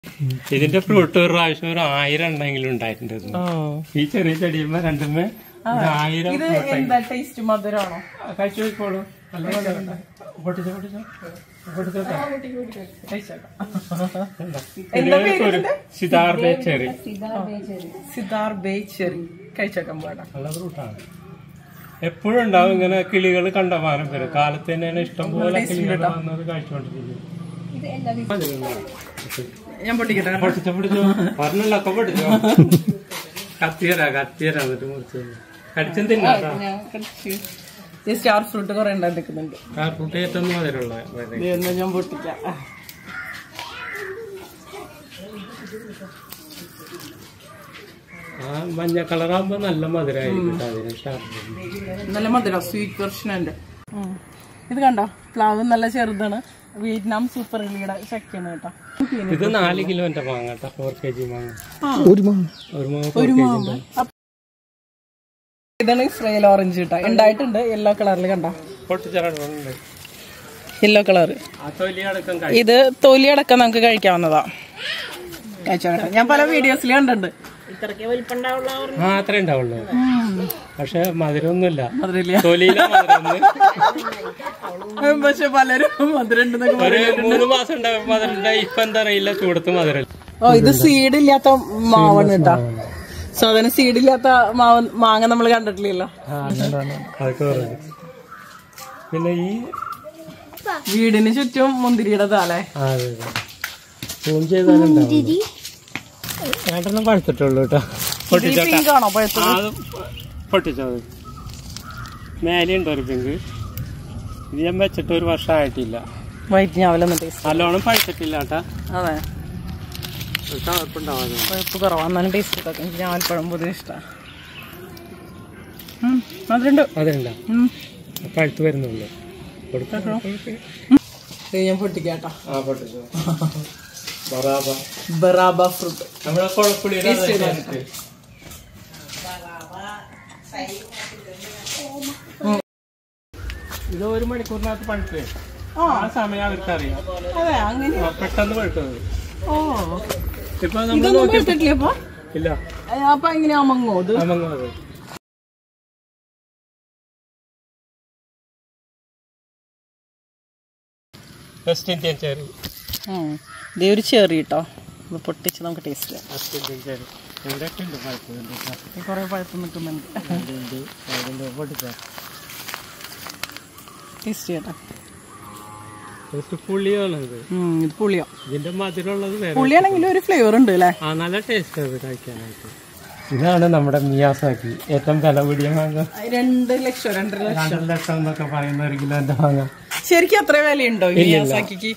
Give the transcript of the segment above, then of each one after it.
ഇതിന്റെ ഫ്രൂട്ട് ഒരു പ്രാവശ്യം ഒരു 1000 എണ്ണെങ്കിലും ഉണ്ടായിട്ടുണ്ട്. ഈ ചെറിയ ചെടിയുമ്പോ രണ്ടുമേ 1000. ടേസ്റ്റ് മധുരമാണോ? കഴിച്ചു നോക്കോളൂ. Cedar bay cherry. Cedar bay cherry കഴിച്ചേക്കാൻ പാടാം. നല്ല ഫ്രൂട്ടാണ്. എപ്പോഴും ഉണ്ടാവും ഇങ്ങനെ കിളികൾ കണ്ടമാനം വരും. കാലത്ത് തന്നെയാണ് ഇഷ്ടംപോലെ കിളികൾ വന്നത് കഴിച്ചുകൊണ്ടിരിക്കുന്നത്. ഞാൻ പൊട്ടിക്കട്ടെ. പറഞ്ഞല്ലോ ഒക്കെ പൊട്ടിച്ചോ. കത്തിയരാ എന്നിട്ട് മുറിച്ചു കടിച്ചും തിന്നാ. സ്റ്റാർ ഫ്രൂട്ട് കുറെ ഉണ്ടാക്കുന്നുണ്ട്. സ്റ്റാർ ഫ്രൂട്ട് ഏറ്റവും മധുരമുള്ള. ഞാൻ പൊട്ടിക്കാം. മഞ്ഞ കളറാകുമ്പോ നല്ല മധുരമായിരിക്കും. നല്ല മധുരം സ്വീറ്റ് വെർഷൻ ഉണ്ട്. ഇത് കണ്ടോ, പ്ലാവ് നല്ല ചെറുതാണ്. വിയറ്റ്നാം സൂപ്പർ ഇലിയുടെ ചക്കയാണ് കേട്ടോ. ഇത് 4 കിലോന്റെ മാങ്ങ കേട്ടോ. 4 kg മാങ്ങ. ഒരു മാങ്ങ. ഇതാണ് ഇസ്രയേൽ ഓറഞ്ച് കേട്ടോ. ഉണ്ടായിട്ടുണ്ട് യെല്ലോ കളറിൽ. കണ്ടോ, യെല്ലോ കളർ. ഇത് തൊലിയടക്കം നമുക്ക് കഴിക്കാവുന്നതാ. ഞാൻ പല വീഡിയോസിൽ കണ്ടിട്ടുണ്ട്. അത്രേ ഉണ്ടാവുള്ളൂ. പക്ഷെ മധുരമൊന്നുമില്ല. പക്ഷെ പലരും മധുരം 3 മാസം മധുരം. ഇപ്പൊ എന്താ അറിയില്ല, ചൂടത്ത് മധുരം. ഇത് സീഡ് ഇല്ലാത്ത മാവാണ് കേട്ടാ. സാധാരണ സീഡ് ഇല്ലാത്ത മാങ്ങ നമ്മൾ കണ്ടിട്ടില്ലല്ലോ. പിന്നെ ഈ വീടിന് ചുറ്റും മുന്തിരിയുടെ താലേ രണ്ടെണ്ണം പഴുത്തിട്ടുള്ളൂ കേട്ടോ. പൊട്ടിച്ചോ. മേലെയുണ്ട് ഒരു പിങ്ക്. ഇത് ഞാൻ വെച്ചിട്ട് 1 വർഷം ആയിട്ടില്ല. നല്ലോണം പഴുത്തിട്ടില്ല കേട്ടാ. അതെ, പഴുപ്പ് കുറവാന്നാലും ടേസ്റ്റ് കിട്ടും. എനിക്ക് ഞാവൽപ്പഴം പൊതുവെ ഇഷ്ടമാണ്. അതുണ്ടോ? പഴുത്ത് വരുന്നുള്ളൂ. ഞാൻ പൊട്ടിക്കാട്ടോ. ബറാബ ഫ്രൂട്ട് നമ്മളെ കുഴപ്പമില്ല. ഇത് 1 മണിക്കൂറിനകത്ത് പഴുത്ത്. ആ സമയം അവർക്കറിയാം. പെട്ടെന്ന് പഴുത്തത്. ഇപ്പൊ നമ്മൾ ഇല്ല. അപ്പൊ എങ്ങനെയാ അമങ്ങോ? അമങ്ങോ. West Indian cherry. ഇതേ ഒരു ചെറി കേട്ടോ. പൊട്ടിച്ച് നമുക്ക് ടേസ്റ്റ് ചെയ്യാം. കുറെ പഴുത്ത് നിൽക്കുന്നുണ്ട്. ടേസ്റ്റ് ചെയ്യട്ടെ. പുളിയാണത്. ഇത് പുളിയോ? ഇതിന്റെ മധുരമുള്ളത് പുളിയാണെങ്കിലും ഒരു ഫ്ലേവർ ഉണ്ട് അല്ലേ? നല്ല ടേസ്റ്റ് അത് കഴിക്കാനായിട്ട്. ഇതാണ് നമ്മുടെ മിയാസാക്കി. ഏറ്റവും വില കൂടിയ മാങ്ങ. 2 ലക്ഷം 2.5 ലക്ഷം എന്നൊക്കെ പറയുന്ന 1 കിലോന്റെ മാങ്ങ. ശരിക്കും അത്ര വിലയുണ്ടോ മിയാസാക്കിക്ക്?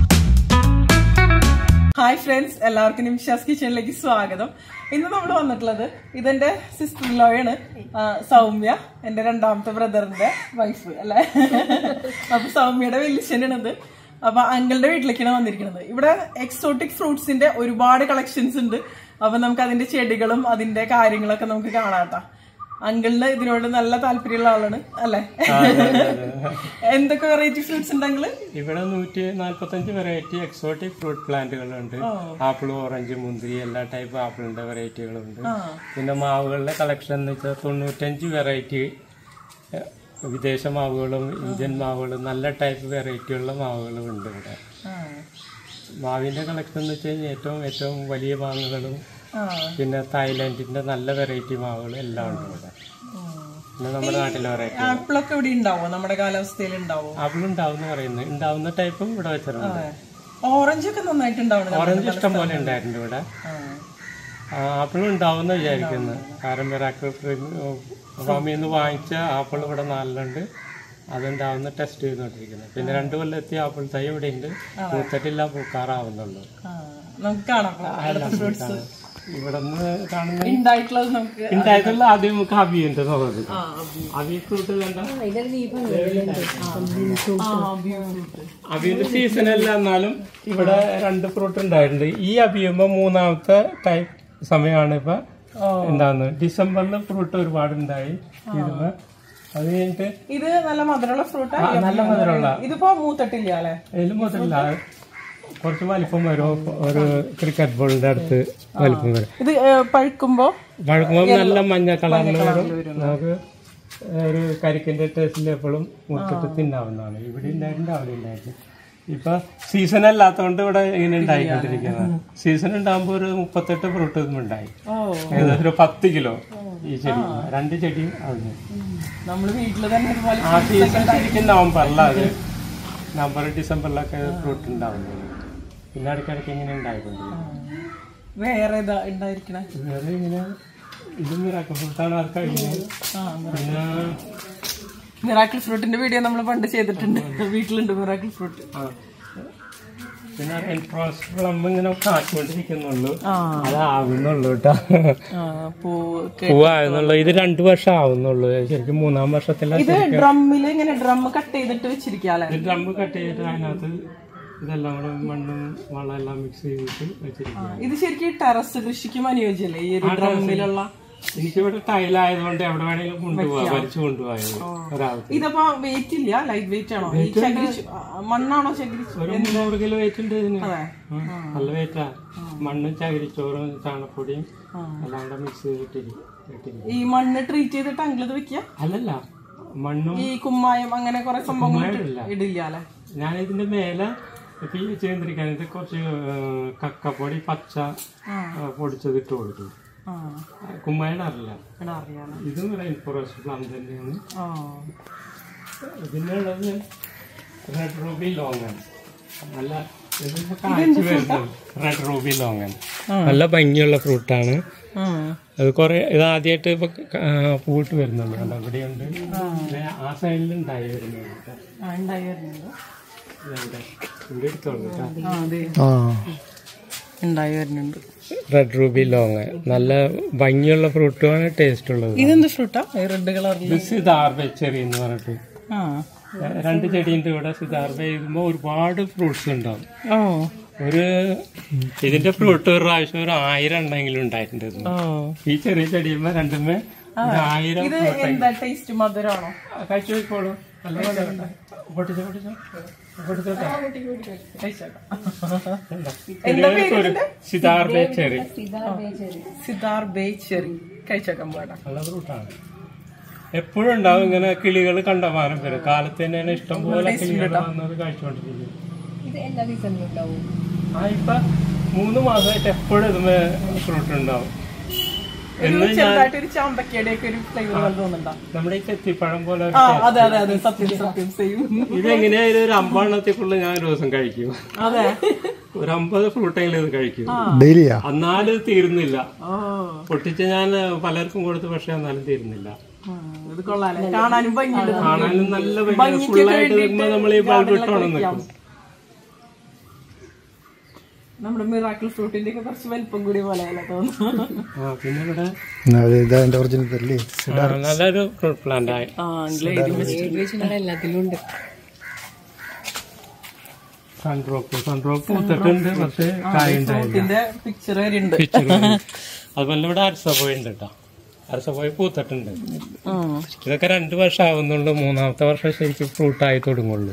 ഹായ് ഫ്രണ്ട്സ്, എല്ലാവർക്കും നിമിഷാസ് കിച്ചണിലേക്ക് സ്വാഗതം. ഇന്ന് നമ്മൾ വന്നിട്ടുള്ളത് ഇതെന്റെ സിസ്റ്റർ ലോയാണ്, സൗമ്യ, എന്റെ 2ാമത്തെ ബ്രദറിന്റെ വൈഫ് അല്ലെ. അപ്പൊ സൗമ്യയുടെ വലിയച്ഛനാണിത്. അപ്പൊ അങ്കിളുടെ വീട്ടിലേക്കാണ് വന്നിരിക്കുന്നത്. ഇവിടെ എക്സോട്ടിക് ഫ്രൂട്ട്സിന്റെ ഒരുപാട് കളക്ഷൻസ് ഉണ്ട്. അപ്പൊ നമുക്ക് അതിന്റെ ചെടികളും അതിന്റെ കാര്യങ്ങളൊക്കെ നമുക്ക് കാണാട്ടോ. അങ്കിളിന് ഇതിനോട് നല്ല താല്പര്യമുള്ള ആളാണ് അല്ലെ. എന്തൊക്കെ വെറൈറ്റി ഫ്രൂട്ട്സ് ഉണ്ടെങ്കില് ഇവിടെ 145 വെറൈറ്റി എക്സോട്ടിക് ഫ്രൂട്ട് പ്ലാന്റുകളുണ്ട്. ആപ്പിൾ, ഓറഞ്ച്, മുന്തിരി, എല്ലാ ടൈപ്പ് ആപ്പിളിന്റെ വെറൈറ്റികളുണ്ട്. പിന്നെ മാവുകളുടെ കളക്ഷൻ എന്ന് വെച്ചാൽ 95 വെറൈറ്റി വിദേശ മാവുകളും ഇന്ത്യൻ മാവുകളും നല്ല ടൈപ്പ് വെറൈറ്റി ഉള്ള മാവുകളും ഉണ്ട് ഇവിടെ. മാവിന്റെ കളക്ഷൻ എന്ന് വെച്ച് കഴിഞ്ഞാൽ ഏറ്റവും വലിയ മാങ്ങകളും പിന്നെ തായ്ലാന്റിന്റെ നല്ല വെറൈറ്റി മാവുകളും എല്ലാം ഉണ്ട് ഇവിടെ. പിന്നെ നമ്മുടെ നാട്ടിലെ വെറൈറ്റി ആപ്പിളൊക്കെ ഇവിടെ ഉണ്ടാവോ? നമ്മുടെ കാലാവസ്ഥയിൽ ഉണ്ടാവോ? ആപ്പിൾ ഉണ്ടാവുന്ന പറയുന്നത് ഉണ്ടാവുന്ന ടൈപ്പും ഇവിടെ വെച്ചിട്ടുണ്ട്. ഓറഞ്ച് ഒക്കെ നന്നായിട്ടുണ്ടാവും. ഓറഞ്ച് ഇഷ്ടം പോലെ ഉണ്ടായിട്ടുണ്ട് ഇവിടെ. ആപ്പിൾ ഉണ്ടാവുന്ന വിചാരിക്കുന്നു. കാരണം മിറാക്കിൾ ഫാമിൽ നിന്ന് വാങ്ങിച്ച ആപ്പിൾ ഇവിടെ നാലിലുണ്ട്. അതുണ്ടാവുന്ന ടെസ്റ്റ് ചെയ്തുകൊണ്ടിരിക്കുന്നത്. പിന്നെ 2 കൊല്ലത്തി ആപ്പിൾ തൈ ഇവിടെ ഉണ്ട്. പൂത്തിട്ടില്ല, പൂക്കാറാവുന്നുള്ളൂ. ഇവിടെ നിന്ന് കാണുന്ന ഉണ്ടായിട്ടുള്ള ആദ്യം നമുക്ക് അബിയുണ്ട് നോക്കുന്നത്. അബി ഫ്രൂട്ട് കണ്ട അബിയുടെ സീസണല്ല, എന്നാലും ഇവിടെ 2 ഫ്രൂട്ട് ഉണ്ടായിട്ടുണ്ട്. ഈ അബിയുമ്പോ 3ാമത്തെ ടൈപ്പ് സമയമാണ് ഇപ്പൊ ഉണ്ടാകുന്നത്. ഡിസംബറിൽ ഫ്രൂട്ട് ഒരുപാട് ഉണ്ടായി. അത് കഴിഞ്ഞിട്ട് ഇത് നല്ല മധുരമുള്ള ഫ്രൂട്ട്. നല്ല മധുരമുള്ള. ഇതിപ്പോ മൂത്തിട്ടില്ല അല്ലെ? ഇതിൽ മൂത്തിട്ടില്ല. കുറച്ച് വലിപ്പം വരും, ഒരു ക്രിക്കറ്റ് ബോളിന്റെ അടുത്ത് വലിപ്പം വരും. ഇത് പഴുക്കുമ്പോ നല്ല മഞ്ഞ കളറിൽ വരും. നമുക്ക് ഒരു കരിക്കിന്റെ ടേസ്റ്റിൽ എപ്പോഴും മുറിച്ചിട്ട് തിന്നാവുന്നതാണ്. ഇവിടെ ഉണ്ടായിട്ടുണ്ട്, അവിടെ ഉണ്ടായിരുന്നു. ഇപ്പൊ സീസൺ അല്ലാത്തതുകൊണ്ട് ഇവിടെ ഇങ്ങനെ ഉണ്ടായിക്കൊണ്ടിരിക്കുന്നത്. സീസൺ ഉണ്ടാകുമ്പോ ഒരു 38 ഫ്രൂട്ട് ഉണ്ടായി, ഏകദേശം ഒരു 10 കിലോ ഈ ചെടി, 2 ചെടിയും അവിടെ. നമ്മള് വീട്ടില് തന്നെ ആ സീസൺ ശരിക്കും നവംബറിലാണ്, നവംബർ ഡിസംബറിലൊക്കെ ഫ്രൂട്ട് ഉണ്ടാവുന്നത്. പിന്നെ ഇടയ്ക്കിടയ്ക്ക് ഇങ്ങനെ ഉണ്ടായിക്കൊണ്ടിരിക്കും. വേറെ ഇതാ ഉണ്ടായിരിക്കണേ, വേറെ ഇങ്ങനെ ഇത് മിറാക്കിൾ ഫ്രൂട്ടാണ് ആർക്കഴിഞ്ഞത്. പിന്നെ മിറാക്കിൾ ഫ്രൂട്ടിന്റെ വീഡിയോ നമ്മൾ പണ്ട് ചെയ്തിട്ടുണ്ട്, വീട്ടിലുണ്ട് മിറാക്കിൾ ഫ്രൂട്ട്. പിന്നെ പ്ലം ഇങ്ങനെ കാച്ചുകൊണ്ടിരിക്കുന്നുള്ളൂ, അതാവുന്നുള്ളൂ കേട്ടോ, പൂവാകുന്നുള്ളൂ. ഇത് 2 വർഷം ആവുന്നുള്ളൂ, ശരിക്കും 3-ാം വർഷത്തിലാണ്. ഇത് ഡ്രമ്മില് ഇങ്ങനെ ഡ്രം കട്ട് ചെയ്തിട്ട് വെച്ചിരിക്കാല്ലേ? ഡ്രം കട്ട് ചെയ്തിട്ട് അതിനകത്ത് ഇതെല്ലാം കൂടെ മണ്ണും വളം എല്ലാം മിക്സ് ചെയ്തിട്ട് വെച്ചിരിക്കും. ഇത് ശരിക്കും ടെറസ് കൃഷിക്കും അനുയോജ്യല്ലേ ഈ ഒരു ഡ്രമ്മിലുള്ള? എനിക്കിവിടെ ടൈലായതുകൊണ്ട് എവിടെ വേണമെങ്കിലും കൊണ്ടുപോവാ, വലിച്ചു കൊണ്ടുപോയത്. ഇതപ്പോ വെയിറ്റ് ഇല്ല, ലൈറ്റ് വെയിറ്റ് ആണോ? മണ്ണാണോ ചകിരിച്ചു? ഒരു 300 കിലോ വെയിറ്റ് ഉണ്ട് ഇതിന്, നല്ല വെയിറ്റാ. മണ്ണും ചകിരിച്ചോറും ചാണപ്പൊടിയും എല്ലാം കൂടെ മിക്സ് ചെയ്തിട്ടിരിക്കും. ഈ മണ്ണ് ട്രീറ്റ് ചെയ്തിട്ട് അങ്കിളത് വെക്കുക? അല്ലല്ല, മണ്ണും ഈ കുമ്മായം അങ്ങനെ കുറെ സംഭവങ്ങൾ ഇടില്ല അല്ലെ? ഞാൻ ഇതിന്റെ മേലെ ചെയ്തിരിക്കാൻ ഇത് കുറച്ച് കക്കപ്പൊടി പച്ച പൊടിച്ചത് ഇട്ട് കൊടുക്കും. കുമ്മായം അറിയില്ല, ഇതും റെയിൻ ഫോറസ്റ്റ് പ്ലാന്റ് തന്നെയാണ്. പിന്നെ ഉള്ളത് റെഡ് റൂബി ലോങ്ങൻ, നല്ല കാഴ്ച വരുന്നത്. റെഡ് റൂബി ലോങ്ങൻ നല്ല ഭംഗിയുള്ള ഫ്രൂട്ടാണ്. അത് കുറെ ഇത് ആദ്യമായിട്ട് ഇപ്പൊ പൂട്ട് വരുന്നുണ്ട്, കണ്ടോ ഇവിടെയുണ്ട്. ആ സൈഡിൽ ഉണ്ടായി വരുന്നുണ്ട്, ഇവിടെ എടുത്തോളൂ കേട്ടോ. ഉണ്ടായി വരുന്നുണ്ട് റെഡ് റൂബി ലോങ്, നല്ല ഭംഗിയുള്ള ഫ്രൂട്ടുമാണ്, ടേസ്റ്റ് ഉള്ളത്. ഇതെന്ത് ഫ്രൂട്ടാ റെഡ് കളറിൽ? സിതാർ ചെറി എന്ന് പറഞ്ഞിട്ട് 2 ചെടിയുണ്ട് ഇവിടെ. സിതാർ ചെയ്യുമ്പോ ഒരുപാട് ഫ്രൂട്ട്സ് ഉണ്ടാവും. ഇതിന്റെ ഫ്രൂട്ട് ഒരു പ്രാവശ്യം ഒരു 1000 എണ്ണെങ്കിലും ഉണ്ടായിട്ടുണ്ട്. ഈ ചെറിയ ചെടിയുമ്പോ 2 1000 ടേസ്റ്റ് മധുരമാണോ? കഴിച്ചു പോയിക്കോളൂ, നല്ല പൊട്ടിച്ചോ പൊട്ടിച്ചോ. Cedar bay cherry, cedar bay cherry കഴിച്ചേക്കാൻ പാടാ. നല്ല ഫ്രൂട്ടാണ്, എപ്പോഴും ഉണ്ടാവും. ഇങ്ങനെ കിളികൾ കണ്ടമാനം വരും, കാലത്ത് തന്നെയാണ് ഇഷ്ടം പോലെ കിളികൾ വന്നത് കഴിച്ചുകൊണ്ടിരിക്കും. ഇപ്പൊ 3 മാസമായിട്ട് എപ്പോഴും ഇതുമേ ഫ്രൂട്ട് ഉണ്ടാവും. നമ്മുടെ ഈ ചെത്തിപ്പഴം പോലെ ഇതെങ്ങനെയായാലും ഒരു 50 എണ്ണത്തിക്കുള്ള ഞാൻ ഒരു ദിവസം കഴിക്കും. ഒരു 50 ഫ്രൂട്ടെങ്കിലും ഇത് കഴിക്കും, എന്നാലും ഇത് തീരുന്നില്ല. പൊട്ടിച്ച് ഞാൻ പലർക്കും കൊടുത്തു, പക്ഷെ എന്നാലും തീരുന്നില്ല. കാണാനും നല്ല ഭംഗി, ഫുള്ളായിട്ട് വരുമ്പോ നമ്മൾ ഈ ബൾബ് ഇട്ടോണം നിൽക്കും. നമ്മുടെ മിറാക്കിൾ ഫ്രൂട്ടിന്റെ ഒക്കെ കുറച്ച് വലിപ്പം കൂടി പോലെയല്ല തോന്നുന്നു. പിന്നെ ഇവിടെ നല്ലൊരു ഫ്രൂട്ട് പ്ലാന്റ് ആയി. എല്ലാത്തിലും ഉണ്ട്. സൺഡ്രോപ്പ് പൂത്തിട്ടുണ്ട്, പക്ഷേ കായുണ്ടായില്ല. പിക്ചർ വരുന്നുണ്ട്. അതുപോലെ ഇവിടെ അരസപ്പോയി ഉണ്ട് കേട്ടോ, അരസപ്പോയി പൂത്തിട്ടുണ്ട്. ഇതൊക്കെ 2 വർഷം ആവുന്നുള്ളൂ, 3-ാമത്തെ വർഷം ശരിക്കും ഫ്രൂട്ടായി തുടങ്ങുള്ളൂ.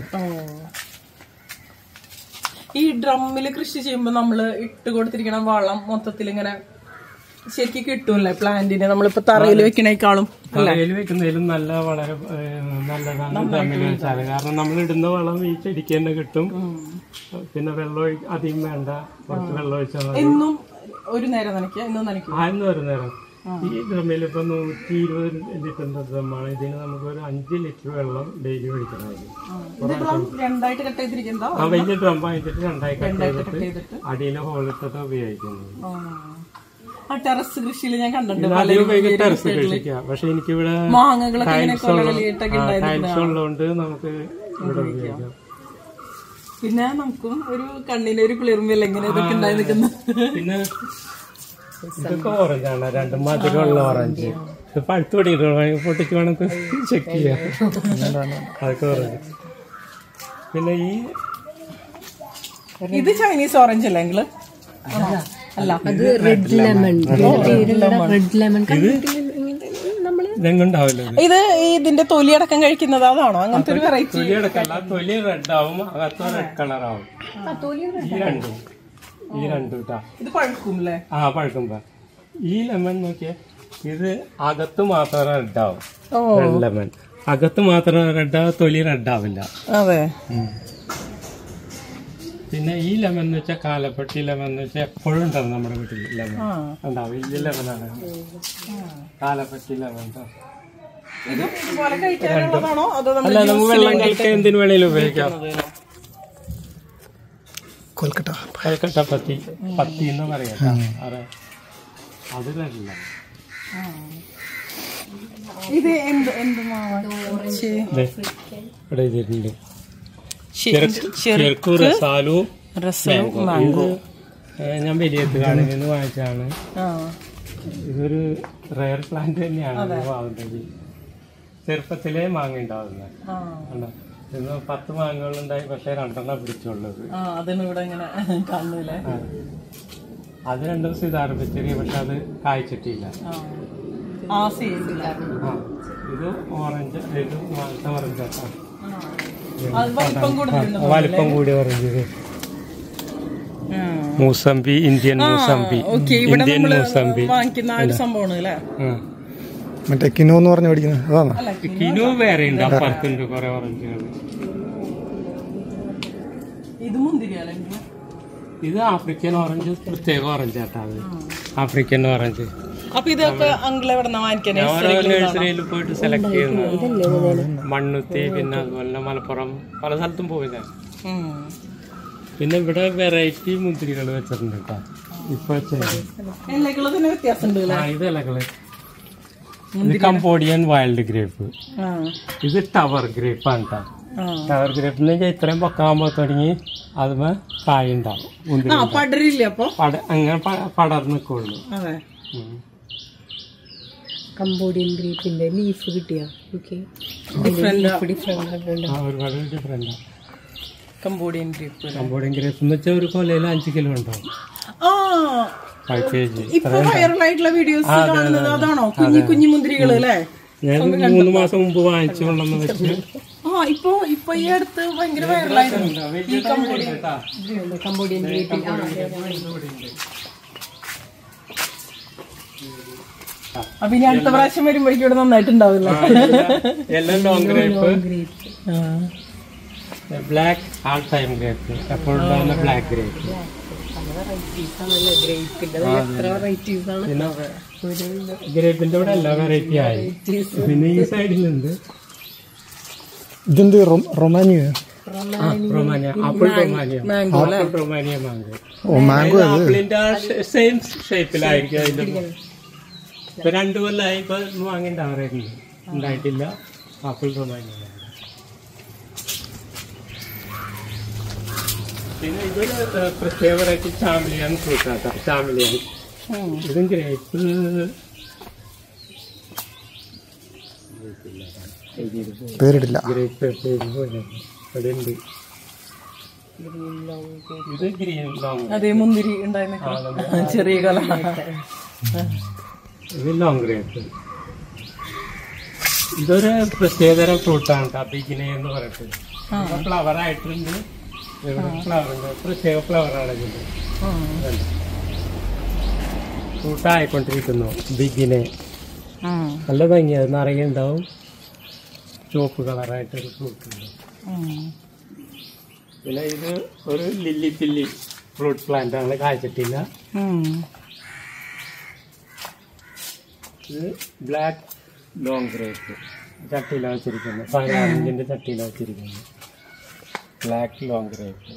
ഈ ഡ്രമ്മില് കൃഷി ചെയ്യുമ്പോ നമ്മള് ഇട്ട് കൊടുത്തിരിക്കണം വളം മൊത്തത്തിൽ ഇങ്ങനെ ശരിക്കും കിട്ടൂല്ലേ പ്ലാന്റിന്? നമ്മളിപ്പോ തറയിൽ വെക്കണേക്കാളും തറയിൽ വെക്കുന്നതിലും നല്ല വളരെ നല്ലതാണ് ഡ്രമ്മിൽ വെച്ചാല്. കാരണം നമ്മൾ ഇടുന്ന വളം ഈ ചെടിക്ക് തന്നെ കിട്ടും. പിന്നെ വെള്ളം അധികം വേണ്ട, കുറച്ച് വെള്ളം ഒഴിച്ചാൽ മതി. എന്നും ഒരു നേരം നനയ്ക്കുക, എന്നും നനയ്ക്കുക? എന്നും ഒരു നേരം. ഈ ഡ്രമ്മിൽ ഇപ്പൊ 120 ലിറ്ററിന്റെ ഡ്രമ്മാണ്. ഇതിന് നമുക്ക് ഒരു 5 ലിറ്റർ വെള്ളം ഡെയിലി ഒഴിക്കണമായിരിക്കും. രണ്ടായിട്ട് കട്ട് ചെയ്തിരിക്കുന്നോ? വലിയ ഡ്രം വാങ്ങിച്ചിട്ട് 2ആയി കട്ട് ചെയ്തിട്ട് അടിയിലെ ഹോളിട്ടിട്ട് ഉപയോഗിക്കുന്നത്. ടെറസ് കൃഷിയിൽ ഞാൻ കണ്ടിട്ടുണ്ട്. ടെറസ് കൃഷിക്കാം, പക്ഷെ എനിക്കിവിടെ ടൈൽസ് ഉള്ളതുകൊണ്ട് നമുക്ക് ഇവിടെ ഉപയോഗിക്കാം. പിന്നെ നമുക്കും ഒരു കണ്ണിന് ഒരു കുളിർമയില്ല ഇങ്ങനെ ഇതൊക്കെ ഉണ്ടായി നിൽക്കുന്നു. പിന്നെ ഇതൊക്കെ ഓറഞ്ചാണ്, 2 മധുരമുള്ള ഓറഞ്ച്. ഇത് പഴുത്ത് പൊടിയിട്ട് പൊട്ടിച്ച് വേണം ചെക്ക് ചെയ്യാം. അതൊക്കെ ഓറഞ്ച്. പിന്നെ ഇത് ചൈനീസ് ഓറഞ്ച് അല്ലേ എങ്കില്? അല്ല, അത് റെഡ് ലെമൺ. റെഡ് ലെമൺ നമ്മള് ഇതെങ്ങുണ്ടാവില്ല. ഇത് ഇതിന്റെ തൊലി അടക്കം കഴിക്കുന്നത് അതാണോ? അങ്ങനത്തെ ഒരു വെറൈറ്റി. തൊലി അടക്കല്ല, തൊലി റെഡ് ആവും, അകത്ത് റെഡ് കളർ ആവും. ഈ രണ്ടും കേട്ടാ. ഇത് പഴുക്കും അല്ലേ? ആ, പഴുക്കുമ്പോ ഈ ലെമൺ നോക്കിയേ, ഇത് അകത്ത് മാത്രം റെഡ് ആവും. റെഡ് ലെമൺ അകത്ത് മാത്രം റെഡ് ആവും, തൊലി റെഡ് ആവില്ല. അതെ. പിന്നെ ഈ ലെമൺ എന്ന് വെച്ചാൽ കാലപ്പെട്ടി ലെമൺ എന്ന് വെച്ചാൽ എപ്പോഴും ഉണ്ടാവും നമ്മുടെ വീട്ടിൽ. ലെമൺ ഉണ്ടാവും, വലിയ ലെമണാണ് കാലപ്പെട്ടി ലെമൺ. അല്ല, നമുക്ക് വെള്ളം കലക്കാൻ എന്തിനു വേണേലും ഉപയോഗിക്കാം. കൊൽക്കട്ട പത്തി എന്ന് പറയാം. അതെ, അത് വരില്ല. ഇത് എന്ത് ഇവിടെ ഇതിട്ടുണ്ട് ചെറുക്കു റസാലു മാംഗോ. ഞാൻ വലിയത്ത് കാടിൽ നിന്ന് വാങ്ങിച്ചാണ്. ഇതൊരു റയർ പ്ലാന്റ് തന്നെയാണ്. മാവുന്നത് ചെറുപ്പത്തിലേ മാങ്ങ ഉണ്ടാവുന്നത്. 10 മാങ്ങകളുണ്ടായി, പക്ഷെ 2 പിടിച്ചുള്ളത്. അത് 2 ദിവസം ഇതാണ് വെച്ചെറിയ, പക്ഷെ അത് കായ്ച്ചിട്ടില്ല. ഇത് ഓറഞ്ച്, ഇത് ഓറഞ്ചാണ്. വലിപ്പം കൂടി orange. Mosambi, Indian mosambi. Indian mosambi മറ്റേ കിനോ എന്ന് പറഞ്ഞ് പഠിക്കുന്നത് അതാണ്. കിനോ വേറെ ഉണ്ട്, അപ്പുറത്തുണ്ട് കുറെ ഓറഞ്ചുകൾ. ഇത് ആഫ്രിക്കൻ ഓറഞ്ച്, പ്രത്യേക ഓറഞ്ച് ആട്ടാ. അത് ആഫ്രിക്കൻ ഓറഞ്ച്. അപ്പൊ ഇതൊക്കെ നഴ്സറിയിൽ പോയിട്ട് സെലക്ട് ചെയ്യുന്നത്. മണ്ണുത്തി, പിന്നെ അതുപോലെ മലപ്പുറം, പല സ്ഥലത്തും പോയതാണ്. പിന്നെ ഇവിടെ വെറൈറ്റി മുന്തിരികൾ വെച്ചിട്ടുണ്ട് കേട്ടോ. ഇപ്പൊ ഇത് ഇലകള്. ഇത് കംബോഡിയൻ വൈൽഡ് ഗ്രേപ്പ്. ഇത് ടവർ ഗ്രേപ്പ് ആണ് കേട്ടോ. ടവർ ഗ്രേപ്പ് എന്ന് വെച്ചാൽ ഇത്രയും പൊക്കാകുമ്പോ തുടങ്ങി അതുമ്പോ കായ ഉണ്ടാവും. അങ്ങനെ പടർന്നു നിൽക്കുള്ളൂ. കംബോഡിയൻ ഗ്രേപ്പിന്റെ ലീഫ് കിട്ടിയ ഒരുപാട് ഡിഫറെന്റ്. കംബോഡിയൻ ഗ്രേപ്പ് എന്ന് വെച്ചാൽ ഒരു കൊലയിൽ 5 കിലോ ഉണ്ടാവും. 5 kg. ഇപ്പൊ വൈറലായിട്ടുള്ള വീഡിയോസ് കാണുന്നത് അതാണോ? കുഞ്ഞു മുന്തിരികള് അല്ലേ? ഞാൻ 3 മാസം മുമ്പ് വാങ്ങിച്ചു കൊണ്ടെന്ന് വെച്ച്. ഇപ്പൊ ഈ അടുത്ത് ഭയങ്കര വൈറലായിരുന്നു ഈ കംബോഡിയൻ ഗ്രേപ്പിൽ. അപ്പൊ ഇനി അടുത്ത പ്രാവശ്യം വരുമ്പോഴേക്കും ഇവിടെ നന്നായിട്ടുണ്ടാവില്ല. എല്ലാം long grape, black all time grape, എപ്പോഴും ബ്ലാക്ക് ഗ്രേപ്പ്. പിന്നെ ഗ്രേപ്പിന്റെ കൂടെ എല്ലാ വെറൈറ്റി ആയി. പിന്നെ ഈ സൈഡിലുണ്ട്. ഇതെന്ത് Romania? Romania apple, Romania mango. ആപ്പിളിന്റെ സെയിം ഷേപ്പിലായിരിക്കും അതിന്റെ. ഇപ്പൊ 2 കൊല്ലമായി ഇപ്പൊ വാങ്ങിണ്ടാവാറായിരുന്നു, ഉണ്ടായിട്ടില്ല. Apple Romania. പിന്നെ ഇതൊരു പ്രത്യേക വെറൈറ്റി ചാമിലിയൻ ഫ്രൂട്ട് ആട്ടോ. ചാമിലിയൻ ഇതും ഗ്രേപ്പ്. പേരിടില്ല. ഗ്രേപ്പ് ഇവിടെ ഉണ്ട്. ഇത് ഗ്രീൻ ലോങ്. അതേ മുന്തിരി ഉണ്ടായിരുന്ന ചെറിയ കല. ഇത് ലോങ് ഗ്രേപ്പ്. ഇതൊരു പ്രത്യേകതരം ഫ്രൂട്ടാണ് ബിഗിനെ എന്ന് പറഞ്ഞിട്ട്. ഫ്ലവർ ആയിട്ടുണ്ട്. ഫ്ലവർ ഉണ്ട്, പ്രത്യേക ഫ്ലവറാണ് ഇതിന്റെ. ഫ്രൂട്ടായിക്കൊണ്ടിരിക്കുന്നു ബിഗിനെ. നല്ല ഭംഗിയാണ്, നിറയെ ഉണ്ടാവും. ചുവപ്പ് കളറായിട്ടൊരു ഫ്രൂട്ട് ഉണ്ട്. പിന്നെ ഇത് ഒരു ലില്ലി പില്ലി ഫ്രൂട്ട് പ്ലാന്റ് ആണ്, കായ്ച്ചിട്ടില്ല. ഇത് ബ്ലാക്ക് ലോങ് ഗ്രേപ്പ് ചട്ടിയിലാണ് വെച്ചിരിക്കുന്നത്. 16 ഇഞ്ചിന്റെ ചട്ടിയിലാണ് വെച്ചിരിക്കുന്നത്. Black long grape.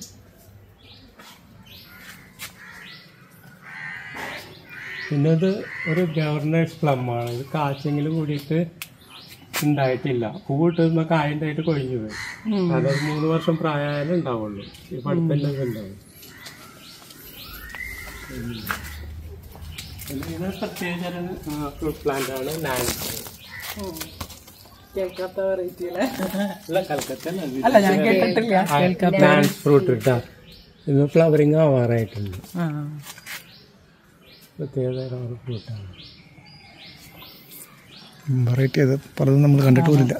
പിന്നെ ഇത് ഒരു ഗവർണേഴ്സ് പ്ലം ആണ്. ഇത് കാച്ചെങ്കിലും കൂടിയിട്ട് ഉണ്ടായിട്ടില്ല. പൂവിട്ടുന്ന കായ ഉണ്ടായിട്ട് കൊഴിഞ്ഞു പോയി. അതൊരു 3 വർഷം പ്രായമായാലും ഉണ്ടാവുള്ളൂ. ഈ പടുത്തെല്ലാം ഉണ്ടാവും. ഇത് പ്രത്യേക ഫ്രൂട്ട് പ്ലാന്റ് ആണ്. കേൾക്കാത്ത വെറൈറ്റി ഫ്രൂട്ട് ഇട്ടാ ഇത് ഫ്ലവറിങ് ആവാറായിട്ടുണ്ട്. പ്രത്യേക ഫ്രൂട്ടാണ്. വെറൈറ്റി അത് പലതും നമ്മൾ കണ്ടിട്ട് പോലില്ല.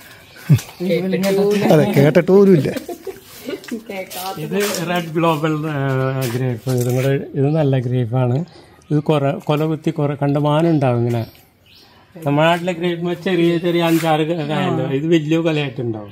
അതെ, കേട്ടിട്ട് പോലും ഇല്ല. ഇത് റെഡ് ഗ്ലോബൽ ഗ്രേപ്പ്. ഇത് നല്ല ഗ്രേപ്പാണ്. ഇത് കൊല കുത്തി കണ്ടമാനം ഉണ്ടാവും. ഇങ്ങനെ നമ്മുടെ നാട്ടിലെ ഗ്രേപ്പ് ചെറിയ 5-6 കായുണ്ട്. ഇത് വലിയ കൊലയായിട്ടുണ്ടാവും.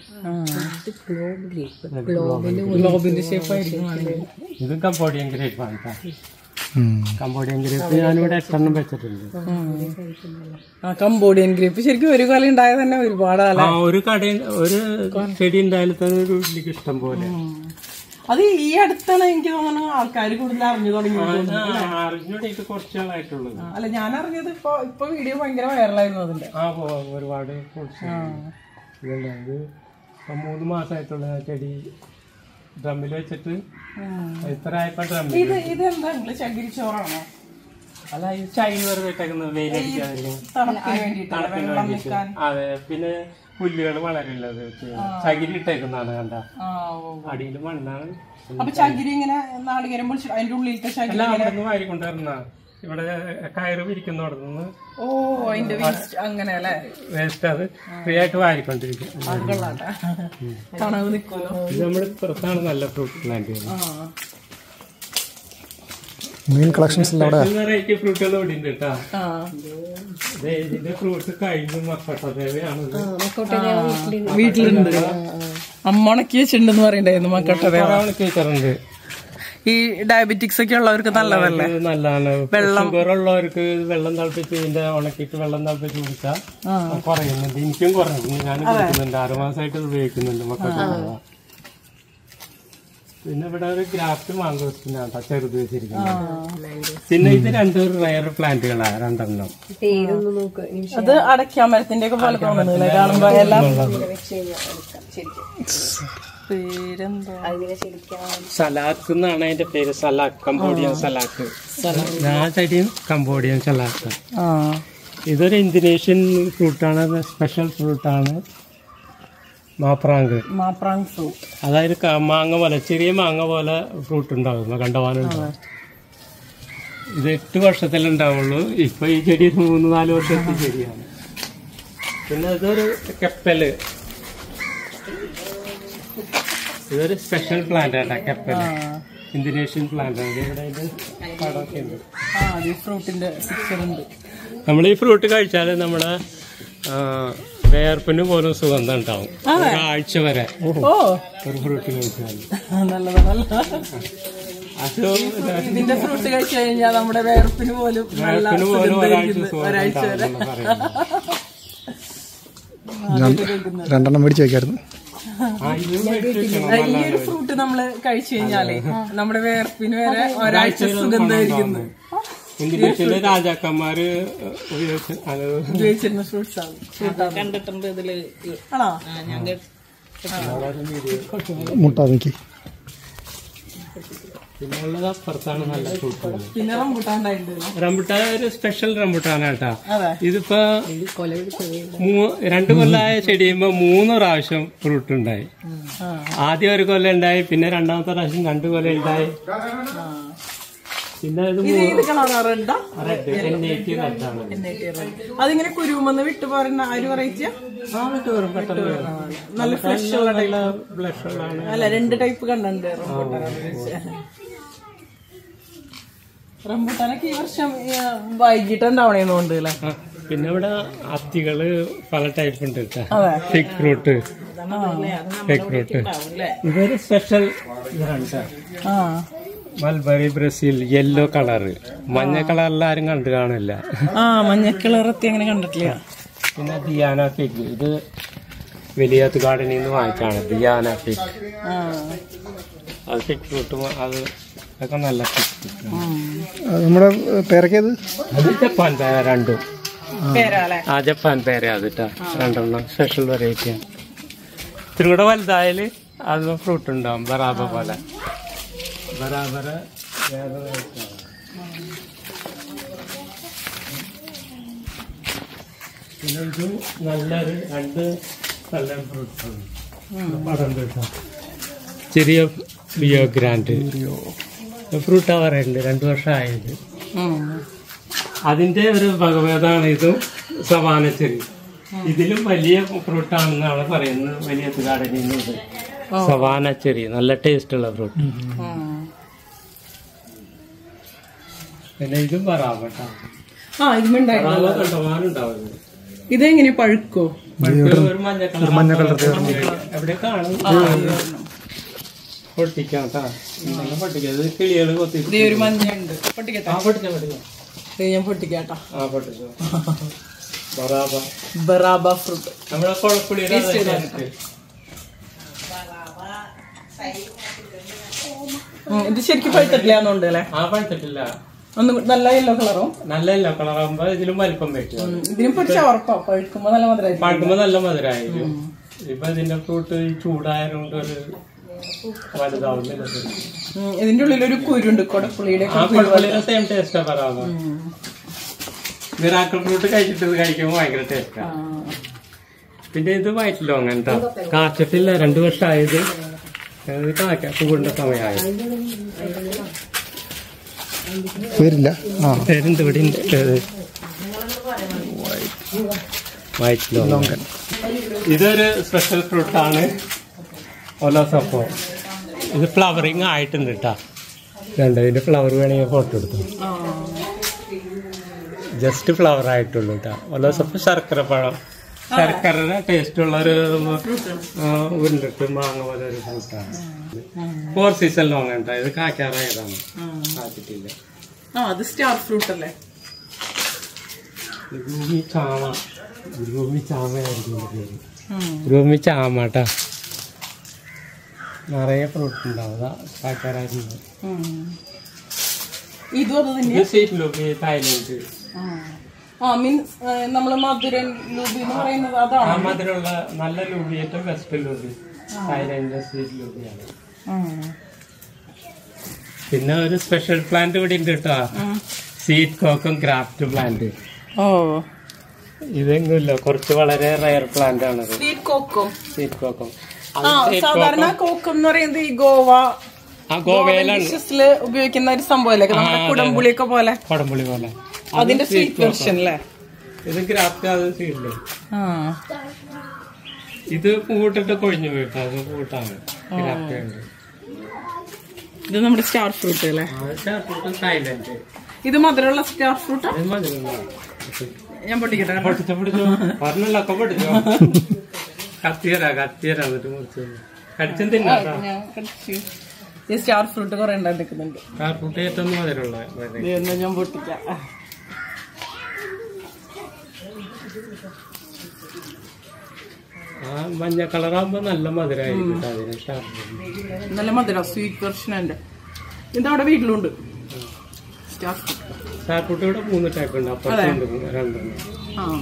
ഇത് കംബോഡിയൻ ഗ്രേപ്പാണ്. കംബോഡിയൻ ഗ്രേപ്പ് ഞാനിവിടെ 8 എണ്ണം വെച്ചിട്ടുണ്ട്. കംബോഡിയൻ ഗ്രേപ്പ് ശരിക്കും ഒരു കൊല ഉണ്ടായത് തന്നെ ഒരുപാട്. ഒരു ചെടി ഉണ്ടായാലും തന്നെ ഒരു വീട്ടിലേക്ക് ഇഷ്ടം പോലെ. അത് ഈ അടുത്താണ് എനിക്ക് തോന്നുന്നു ആൾക്കാർ കൂടുതൽ അറിഞ്ഞു തുടങ്ങിയത്. അറിഞ്ഞോട്ട് കുറച്ച് ആളായിട്ടുള്ളത്. അല്ല, ഞാൻ അറിഞ്ഞത് ഇപ്പൊ വീഡിയോ ഭയങ്കര വൈറലായിരുന്നു അതിന്റെ. ഒരുപാട് ഇത് 3 മാസമായിട്ടുള്ള ചെടി ഡ്രമ്മിൽ വെച്ചിട്ട് ഇത്ര ആയപ്പോ ഡ്രമ്മിൽ. ഇതെന്താ ചകിരി ചോറാണോ? അല്ല, ഇത് ചൈന വെറുതെ ഇട്ടേക്കുന്നത് വെയിലടിക്കാതിരിക്കും. അതെ, പിന്നെ പുല്ലുകൾ വളരില്ലത് ചകിരി ഇട്ടേക്കുന്നതാണ്. കണ്ട അടിയിൽ മണ്ണാണ്. അപ്പൊ ചകിരി ഇങ്ങനെ നാളികേരം പൊളിച്ചിട്ട് അതിന്റെ ഉള്ളിലത്തെ ചകിരി അവിടെ നിന്ന് വാരിക്കൊണ്ടുവരുന്ന ഇവിടെ കയറ് വിരിക്കുന്നോടത്തുനിന്ന്. ഓ, അതിന്റെ വേസ്റ്റ് അങ്ങനെ അല്ലേ? വേസ്റ്റ് അത് ഫ്രീ ആയിട്ട് വാരിക്കൊണ്ടിരിക്കും. തണവ് നിൽക്കുമല്ലോ. ഇത് നമ്മുടെ പുറത്താണ് നല്ല ഫ്രൂട്ട് പ്ലാന്റുകൾ. മെയിൻ കളക്ഷൻസ് വെറൈറ്റി ഫ്രൂട്ടുകൾ ഇവിടെ ഉണ്ട് കേട്ടോ. ഇതിന്റെ ഫ്രൂട്ട്സ് കഴിഞ്ഞു. മക്കട്ടദേവയാണ് വീട്ടിലുണ്ട്. അമ്മ ഉണക്കി വെച്ചിട്ടുണ്ടെന്ന് പറയണ്ടായിരുന്നു മക്കട്ടദേവ. ഉണക്കി വെച്ചിട്ടുണ്ട്. ഈ ഡയബറ്റിക്സ് ഒക്കെ ഉള്ളവർക്ക് നല്ലതല്ലേ? നല്ലതാണ്. ഷുഗറുള്ളവർക്ക് വെള്ളം തിളപ്പിച്ച് ഇതിന്റെ ഉണക്കിയിട്ട് വെള്ളം തിളപ്പിച്ച് കുടിച്ചാൽ കുറയുന്നുണ്ട്. എനിക്കും കുറഞ്ഞു. ഞാൻ കുടിക്കുന്നുണ്ട്. 6 മാസമായിട്ട് ഉപയോഗിക്കുന്നുണ്ട് മക്കട്ടദേവ. പിന്നെ ഇവിടെ ഒരു ഗ്രാഫ്റ്റ് മാങ്കോസ്റ്റിനാണ് ചെറുത് വെച്ചിരിക്കുന്നത്. പിന്നെ ഇത് 2 റയർ പ്ലാന്റുകളാണ്. 2 എണ്ണം. അത് അടയ്ക്കാൻ മരത്തിന്റെ ഒക്കെ പോലെ തോന്നുന്നില്ല കാണുമ്പോ. എല്ലാം സലാക്ക് എന്നാണ് അതിന്റെ പേര്. Salak, Cambodian salak. ഞാൻ ചെടിയും കംബോഡിയൻ സലാക്ക്. ഇതൊരു ഇന്തോനേഷ്യൻ ഫ്രൂട്ടാണ്. സ്പെഷ്യൽ ഫ്രൂട്ടാണ് മാപ്രാങ്ക് ഫ്രൂട്ട്. അതായത് മാങ്ങ പോലെ, ചെറിയ മാങ്ങ പോലെ ഫ്രൂട്ട് ഉണ്ടാവും. കണ്ടവാനുണ്ടാവും. ഇത് 8 വർഷത്തിലുണ്ടാവുള്ളൂ. ഇപ്പൊ ഈ ചെടി 3-4 വർഷത്തെ ചെടിയാണ്. പിന്നെ ഇതൊരു കെപ്പല്. ഇതൊരു സ്പെഷ്യൽ പ്ലാന്റ് ആണ് കെപ്പല്. ഇന്തോനേഷ്യൻ പ്ലാന്റ് ആണ്. ഇവിടെ ഇത് പടമൊക്കെ ഉണ്ട്. ഫ്രൂട്ടിന്റെ പിക്ചർ ഉണ്ട്. നമ്മൾ ഈ ഫ്രൂട്ട് കഴിച്ചാൽ നമ്മുടെ വേർപ്പിന് പോലും സുഗന്ധം ഉണ്ടാവും. ഒരാഴ്ച വരെ ഒരു ഫ്രൂട്ട് കഴിച്ചാൽ. ഇതിന്റെ ഫ്രൂട്ട് കഴിച്ചു കഴിഞ്ഞാൽ നമ്മുടെ വേർപ്പിന് പോലും ഒരാഴ്ച വരെ. 2 മേടിച്ച് വെക്കായിരുന്നു. ഈ ഒരു ഫ്രൂട്ട് നമ്മള് കഴിച്ചു കഴിഞ്ഞാലേ നമ്മുടെ വേർപ്പിന് വരെ ഒരാഴ്ച സുഗന്ധമായിരിക്കുന്നു. ഇന്തോനേഷ്യയിലെ രാജാക്കന്മാര് ഉപയോഗിച്ചിരുന്ന ഫ്രൂട്ട്സ് ആണ്. കണ്ടിട്ടുണ്ട് ഇതില്. ആണോ? മുട്ട നോക്കി. പിന്നെ ഉള്ളത് അപ്പുറത്താണ് നല്ല ഫ്രൂട്ടുകൾ. പിന്നെ റംബുട്ടാൻ ഉണ്ടായിട്ടുണ്ട്. റംബുട്ടാൻ ഒരു സ്പെഷ്യൽ റംബുട്ടാണ് കേട്ടാ. ഇതിപ്പോ 2 കൊല്ലമായ ചെടി ചെയ്യുമ്പോ 3 പ്രാവശ്യം ഫ്രൂട്ട് ഉണ്ടായി. ആദ്യം 1 കൊല്ലം ഉണ്ടായി. പിന്നെ 2ാമത്തെ പ്രാവശ്യം 2 കൊല്ലം ഉണ്ടായി. പിന്നെ ഇത് അതിങ്ങനെ കുരുമെന്ന് വിട്ടു പോരുന്ന ഒരു വെറൈറ്റിയാ. നല്ല ഫ്രഷ് ഉള്ള അല്ല, 2 ടൈപ്പ് കണ്ടുണ്ട് റംബുട്ടാനൊക്കെ. ഈ വർഷം വൈകിട്ടുണ്ടാവണേന്നുണ്ട് അല്ലേ? പിന്നെ ഇവിടെ അത്തികള് പല ടൈപ്പ് ഉണ്ട്. ഫിഗ് ഫ്രൂട്ട്, ഇതൊരു സ്പെഷ്യൽ ഇതാണ്. Mulberry Brazil yellow colour. മഞ്ഞ കളറിൽ ആരും കണ്ടു കാണില്ല. മഞ്ഞ കളറത്തി അങ്ങനെ കണ്ടിട്ടില്ല. പിന്നെ ദിയാന ഫിഗ്. ഇത് വലിയാത്ത് ഗാർഡനിൽ നിന്ന് വാങ്ങിച്ചാണ് ദിയാന ഫിഗ്. അത് ഫിഗ് ഫ്രൂട്ടും അതൊക്കെ നല്ല ഫിഗ്. നമ്മുടെ പേരക്കേത്? അത് ജപ്പാൻ പേര 2. ജപ്പാൻ പേര അത് കേട്ടാ. 2 എണ്ണം സ്പെഷ്യൽ വെറൈറ്റിയാണ്. ഇത്തിരി കൂടെ വലുതായാല് അത് ഫ്രൂട്ട് ഉണ്ടാവും. ബറാബ പോലെ ബറാബറ വേറെ. പിന്നെ ഇത് നല്ലൊരു 2 നല്ല ഫ്രൂട്ട്സാണ്. പടം കേട്ടോ. ചെറിയ ബിയോ ഗ്രാൻഡ് ഫ്രൂട്ടാ പറയുന്നുണ്ട്. 2 വർഷം ആയത്. അതിന്റെ ഒരു ഭഗവേദാണ് ഇതും സവാനച്ചെറി. ഇതിലും വലിയ ഫ്രൂട്ടാണെന്നാണ് പറയുന്നത്. വലിയ ഗാർഡനിൽ നിന്ന് സവാനച്ചെറി നല്ല ടേസ്റ്റ് ഉള്ള ഫ്രൂട്ട്. പിന്നെ ഇതും പറയാം കണ്ടമാനുണ്ടാവുന്നത്. ഇതെങ്ങനെ പഴുക്കോ? ഒരു മഞ്ഞ കളർ എവിടെ കാണും. പൊട്ടിക്കാം കേട്ടാ. പൊട്ടിക്കാം. ഇത് കിളികള് കൊത്തി. ഒരു മഞ്ഞ ഉണ്ട്. പൊട്ടിക്കട്ടെ? ഞാൻ പൊട്ടിക്കാട്ടാ. ബറാബ ഫ്രൂട്ട് നമ്മളെ കുഴപ്പമില്ല. ഇത് ശരിക്കും പഴുത്തിട്ടില്ലാന്നുണ്ട് അല്ലേ? പഴുത്തിട്ടില്ല. ഒന്ന് നല്ല യെല്ലോ കളറും. നല്ല യെല്ലോ കളറാകുമ്പോ ഇതിലും വലിപ്പം പറ്റും. ഇതിനും പിടിച്ച ഉറപ്പാ പഴുക്കുമ്പോ നല്ല മധുരമായിരിക്കും. പഴുക്കുമ്പോ നല്ല മധുരമായിരിക്കും. ഇപ്പൊ ഇതിന്റെ ഫ്രൂട്ട് ചൂടായതുകൊണ്ട് ഒരു വലുതാവുന്നില്ല. ഇതിന്റെ ഉള്ളിൽ ഒരു കുരുണ്ട് കൊടപ്പുളിയുടെ. സെയിം ടേസ്റ്റാ പറയാമോ. മിറാക്കിൾ ഫ്രൂട്ട് കഴിക്കുമ്പോ ഭയങ്കര ടേസ്റ്റാ. പിന്നെ ഇത് വൈറ്റ് ലോങ് എന്താ കാച്ചിട്ടില്ല. 2 വർഷമായത് പൂവിന്റെ സമയമായി. പേരില്ല. പേരെന്ത് ഇവിടെ വൈറ്റ് ലോങ്. ഇതൊരു സ്പെഷ്യൽ ഫ്രൂട്ടാണ്. ഒലോസപ്പോ. ഇത് ഫ്ലവറിങ് ആയിട്ടുണ്ട് കേട്ടാ. ഇതിന്റെ ഫ്ലവർ വേണമെങ്കിൽ ഫോട്ടോ എടുത്തു. ജസ്റ്റ് ഫ്ലവർ ആയിട്ടുള്ളൂ കേട്ടോ. ഒലോസപ്പോ ശർക്കര പഴം. ശർക്കര ടേസ്റ്റ് ഉള്ള ഒരു ഉരുണ്ടിട്ട് മാങ്ങ പോലെ ഒരു ഫ്രൂട്ടാണ്. 4 സീസൺ ലോങ് കേട്ടോ. ഇത് കാക്കാറായതാണ്. കാച്ചിട്ടില്ല. അത് സ്റ്റാർ ഫ്രൂട്ട് അല്ലേ? ഭൂമി ചാമ. ഭൂമി ചാമയായിരിക്കും പേര്. ഭൂമി ചാമട്ടാ. നിറയെ ഫ്രൂട്ട് ഉണ്ടാവുക. കാക്കാറായിരുന്നു. സ്വീറ്റ് ലൂബി തായ്ലൻഡ്. മീൻസ് നമ്മള് മധുരൻ ലൂബി എന്ന് പറയുന്നത് അതാണ്. മധുരമുള്ള നല്ല ലൂബി. ഏറ്റവും ബെസ്റ്റ് ലൂബി തായ്ലൻഡിലെ സ്വീറ്റ് ലൂബിയാണ്. പിന്നെ ഒരു സ്പെഷ്യൽ പ്ലാന്റ് ഇവിടെ ഉണ്ട് കേട്ടോ. Sweet kokum graft plant. ഇതെങ്കില്ല കുറച്ച് വളരെ റയർ പ്ലാന്റ് ആണ്. സ്വീറ്റ് കോക്കും. സ്വീറ്റ് കോക്കും സാധാരണ കോക്കും എന്ന് പറയുന്നത് ഈ ഗോവയിലാണ് ഉപയോഗിക്കുന്ന ഒരു സംഭവമല്ലേ? കുടംപുളിയൊക്കെ പോലെ. കുടംപുളി പോലെ അതിന്റെ സ്വീറ്റ് വെർഷൻ അല്ലേ? ഇത് ഗ്രാഫ്റ്റ്. അത് സ്വീറ്റില് ഇത് പൂട്ടിട്ട് കൊഴിഞ്ഞു പോയിട്ട് അത് പൂട്ടാണ്. ഗ്രാഫ്റ്റ് ഉണ്ട്. ഇത് നമ്മുടെ സ്റ്റാർ ഫ്രൂട്ട് അല്ലേ? Star fruit Thailand. ഇത് മധുരമുള്ള സ്റ്റാർ ഫ്രൂട്ട്. ഞാൻ പൊട്ടിക്കട്ടെ? പറഞ്ഞല്ലോ പൊട്ടിച്ചോ. കത്തിയരാ എന്നിട്ട് മുറിച്ചു കടിച്ചും തിന്നാ. ഈ സ്റ്റാർ ഫ്രൂട്ട് കുറെ ഉണ്ടാക്കുന്നുണ്ട്. സ്റ്റാർ ഫ്രൂട്ട് ഏറ്റവും മധുരമുള്ള. ഞാൻ പൊട്ടിക്കാം. മഞ്ഞ കളറാകുമ്പോ നല്ല മധുരമായിരിക്കും. നല്ല മധുര സ്വീറ്റ് വെർഷൻ ഉണ്ട്. ഇതവിടെ വീട്ടിലുണ്ട് സ്റ്റാർ ഫ്രൂട്ട്. ഇവിടെ 3 ടൈപ്പ് ഉണ്ട്. അപ്പുറത്തുണ്ട് 2.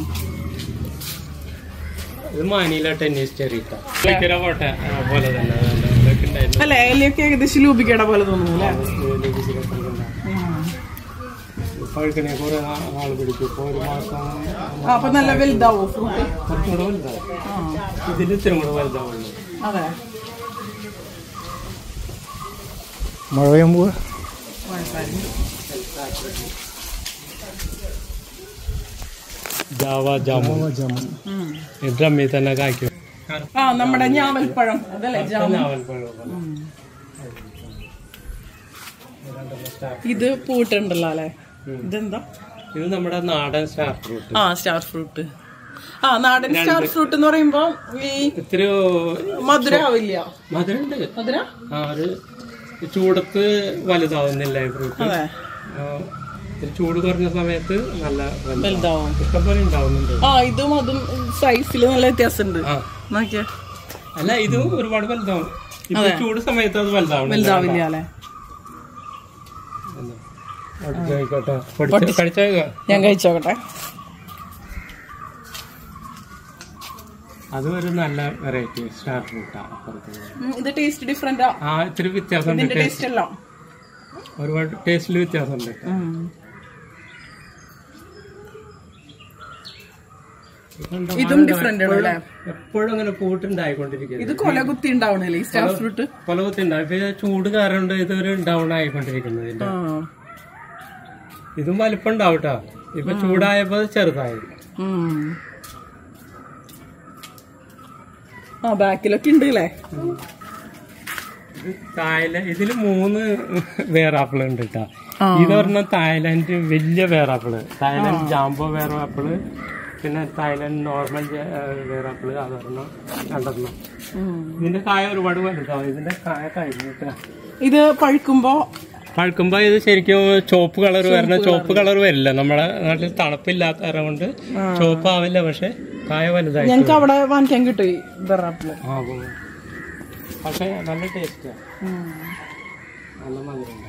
ഇത് മാനില ടെന്നീസ് ചെറി കോട്ടെ പോലെ തന്നെ അല്ലെ? അതിലേക്ക് ഏകദേശം ലൂബിക്കട പോലെ തോന്നുന്നു അല്ലേ? പഴുക്കണേ കുറെ നാൾ പിടിക്കും. ഇപ്പൊ 1 മാസം. അപ്പൊ നല്ല വലുതാവോ ഫ്രൂട്ട്? കുറച്ചുകൂടെ വലുതാവും. ഇതിൽ ഇത്തിരി കൂടെ വലുതാവുള്ളൂ. അതെ. മഴ പെയ്യുമ്പോ ജാവ ജാമുൻ ഡ്രമ്മിൽ തന്നെ കായ്ക്കും. നമ്മുടെ ഞാവൽപ്പഴം അതല്ലേ? ഞാവൽപ്പഴം. ഇത് പൂട്ടുണ്ടല്ലോ അല്ലെ? ഇതെന്താ? ഇത് നമ്മുടെ നാടൻ സ്റ്റാർ ഫ്രൂട്ട്. Star fruit. നാടൻ സ്റ്റാർ ഫ്രൂട്ട് എന്ന് പറയുമ്പോ ഈ ഇത്തിരി മധുരാവില്ല. മധുരണ്ട്. മധുര ഒരു ചൂടത്ത് വലുതാവുന്നില്ല ഈ ഫ്രൂട്ട്. ചൂട് കുറഞ്ഞ സമയത്ത് നല്ല വലുതാവും. ഇഷ്ടംപോലെ ഉണ്ടാവുന്നുണ്ട്. ഇതും അതും സൈസില് നല്ല വ്യത്യാസമുണ്ട്. അല്ല ഇതും ഒരുപാട് വലുതാവും. ഇപ്പൊ ചൂട് സമയത്ത് അത് വലുതാവില്ല അല്ലെ? ഞാൻ കഴിച്ചോക്കട്ടെ. അത് ഒരു നല്ല വെറൈറ്റി സ്റ്റാർ ഫ്രൂട്ടാണ്. ഇത് ടേസ്റ്റ് ഡിഫറെന്റ്. ഇത്തിരി വ്യത്യാസമുണ്ട്. ഒരുപാട് ടേസ്റ്റിൽ വ്യത്യാസമുണ്ട്. ഇതും ഡിഫറെന്റ് ആണ്. എപ്പോഴും അങ്ങനെ പൂട്ടുണ്ടായിക്കൊണ്ടിരിക്കുന്നത്. ഇത് കൊലകുത്തി ഉണ്ടാവണല്ലേ ഈ സ്റ്റാർ ഫ്രൂട്ട്? കൊലകുത്തി ഉണ്ടാവും. ഇപ്പൊ ചൂട് കാരണം ഇതൊരു ഡൗൺ ആയിക്കൊണ്ടിരിക്കുന്നത്. ഇതും വലിപ്പം ഉണ്ടാവും കേട്ടോ. ഇപ്പൊ ചൂടായപ്പോ ചെറുതായി. ആ ബാക്കിലൊക്കെ ഉണ്ട് അല്ലേ? ഇതില് 3 വേറാപ്പിൾ ഉണ്ട് കേട്ടോ. ഇത് പറഞ്ഞാൽ തായ്ലാന്റ് വലിയ വേറാപ്പിള്, തായ്ലാന്റ് ജാംബോ വേറാപ്പിള്, പിന്നെ തായ്ലാന്റ് നോർമൽ വേറാപ്പിള്, അത് പറഞ്ഞാൽ 2 ഇതിന്റെ കായ ഒരുപാട് വലുതാവും. ഇതിന്റെ കായ കഴിഞ്ഞു കേട്ടോ. ഇത് പഴുക്കുമ്പോ ഇത് ശരിക്കും ചോപ്പ് കളർ വരണം. ചോപ്പ് കളർ വരില്ല, നമ്മുടെ നാട്ടിൽ തണുപ്പില്ലാത്ത കാരണം കൊണ്ട് ചോപ്പ് ആവില്ല, പക്ഷെ കായ വലുതായി. ഞങ്ങക്ക് അവിടെ വാങ്ങിക്കാൻ കിട്ടും ഈ വേറാപ്പിള്. പക്ഷെ നല്ല ടേസ്റ്റാ, നല്ല മധുരം ഉണ്ടാവും.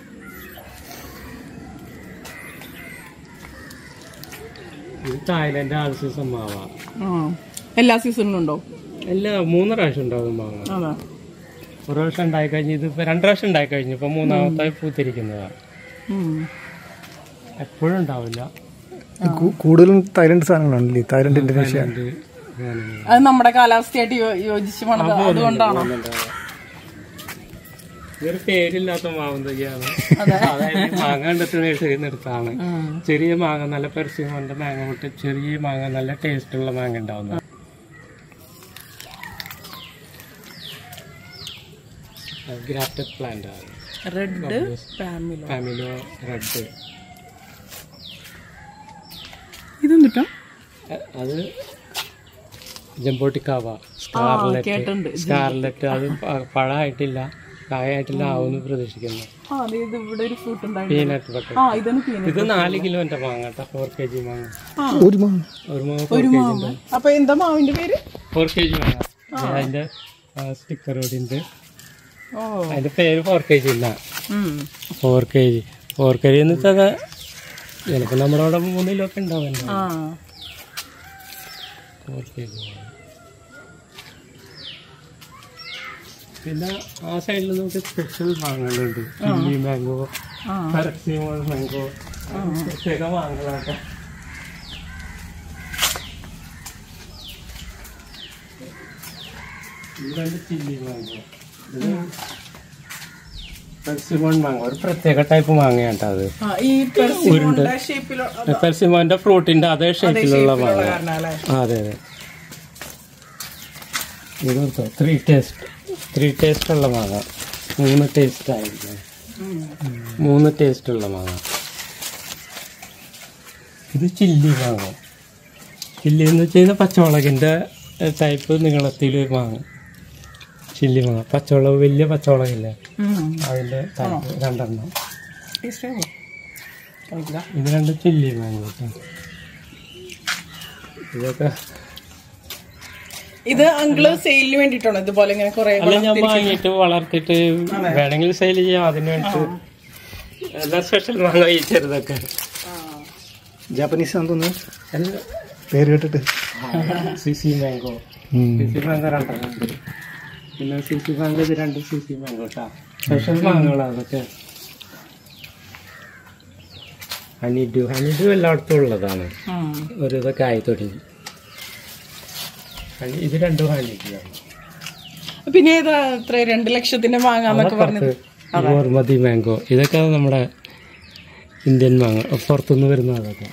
ഇത് തായ്ലൻഡ് ആൾ സീസൺ മാവാ. എല്ലാ സീസണിലും ഉണ്ടോ? എല്ലാ 3 പ്രാവശ്യം ഉണ്ടാവും മാങ്ങ. ഒരു പ്രാവശ്യം ഉണ്ടായി കഴിഞ്ഞ് ഇത് 2 പ്രാവശ്യം ഉണ്ടായി കഴിഞ്ഞു. ഇപ്പൊ 3ാമത്തെ പൂത്തിരിക്കുന്നതാണ്. എപ്പോഴും ഉണ്ടാവില്ല. കൂടുതലും തായ്ലൻഡ് സാധനങ്ങളാണല്ലേ? Thailand, Indonesia. അത് നമ്മുടെ കാലാവസ്ഥയായിട്ട് യോജിച്ച് പോണത് അതുകൊണ്ടാണോ? ഇതൊരു പേരില്ലാത്ത മാവും തയ്യാണ്. അതായത് മാങ്ങ കണ്ടെത്തുന്നിടത്താണ്. ചെറിയ മാങ്ങ, നല്ല പെർസിമോന്റെ മാങ്ങ വിട്ട് ചെറിയ മാങ്ങ, നല്ല ടേസ്റ്റ് ഉള്ള മാങ്ങ ഉണ്ടാവുന്നത്. ഗ്രാഫ്റ്റഡ് പ്ലാന്റ് ആണ്. റെഡ് ഫാമിലോ റെഡ്. ഇതെന്തിട്ടാ? അത് ജംബോട്ടിക്കാവ സ്കാർലെറ്റ്. അത് പഴമായിട്ടില്ല, കായായിട്ടില്ല, ആവുമെന്ന് പ്രതീക്ഷിക്കുന്നു. Peanut butter. ഇത് 4 കിലോന്റെ മാങ്ങ കേട്ടോ. 4 kg മാങ്ങ. ഒരു മാങ്ങ. അപ്പൊ എന്താ മാവിന്റെ പേര്? 4 kg മാങ്ങ. അതിന്റെ സ്റ്റിക്കർ ഓടിണ്ട്. അതിന്റെ പേര് 4 kg ഇല്ല. 4 kg എന്ന് വെച്ചാൽ ചിലപ്പോ നമ്മുടെ അവിടെ 3 കിലോ ഒക്കെ ഉണ്ടാവും. 4 kg. പിന്നെ ആ സൈഡിൽ നമുക്ക് സ്പെഷ്യൽ മാങ്ങകളുണ്ട്. ചില്ലി മാംഗോ, പെർസിമോൺ മാംഗോ, പ്രത്യേക മാങ്ങകളാട്ടെ. ഇത് ചില്ലി മാംഗോ, ഇത് പെർസിമോൺ മാംഗോ. ഒരു പ്രത്യേക ടൈപ്പ് മാങ്ങയാട്ടോ അത്. പെർസിമോന്റെ ഫ്രൂട്ടിന്റെ അതേ ഷേപ്പിലുള്ള മാങ്ങ. അതെ അതെ. ഇത് 3 ടേസ്റ്റ് ഉള്ള മാങ്ങ. 3 ടേസ്റ്റ് ആയിരിക്കും. 3 ടേസ്റ്റ് ഉള്ള മാങ്ങ. ഇത് ചില്ലി മാങ്ങ. ചില്ലി എന്ന് വെച്ച് കഴിഞ്ഞാൽ പച്ചമുളകിന്റെ ടൈപ്പ് നീളത്തിൽ മാങ്ങ. ചില്ലി മാങ്ങ, പച്ചമുളക്, വലിയ പച്ചമുളകില്ലേ, അതിന്റെ ടൈപ്പ് 2 ഇത് 2 ചില്ലി മാങ്ങ. ഇതൊക്കെ ഇത് അങ്കിള് സെയിലിന് വേണ്ടിട്ടാണോ ഇതുപോലെ ഇങ്ങനെ കുറെ? ഞാൻ വാങ്ങിയിട്ട് വളർത്തിട്ട് വേണമെങ്കിൽ സെയിൽ ചെയ്യാം. അതിന് വേണ്ടിട്ട് എല്ലാ സ്പെഷ്യൽ മാങ്ങ ഈ ചെറുതൊക്കെ. ജാപ്പനീസ് ആണെന്ന് തോന്നുന്നു പേര് കേട്ടിട്ട്. CC mango. സിസി മാംഗോ 2 ഉണ്ട്. പിന്നെ സിസി മാംഗോ, ഇത് 2 സിസി മാംഗോ കേട്ടോ. സ്പെഷ്യൽ മാങ്ങകളാണ് അതൊക്കെ. ഹണിഡ്യൂ എല്ലായിടത്തും ഉള്ളതാണ്. ഒരു ഇതൊക്കെ ആയി തുടങ്ങി. ഇത് 2 ഹണിഡ്യൂയാണ്. പിന്നെ 2 ലക്ഷത്തിന്റെ വാങ്ങാന്നൊക്കെ പറഞ്ഞത് ഗോർമതി മാംഗോ. ഇതൊക്കെ നമ്മുടെ ഇന്ത്യൻ മാങ്ങ, പുറത്തുനിന്ന് വരുന്ന അതൊക്കെ.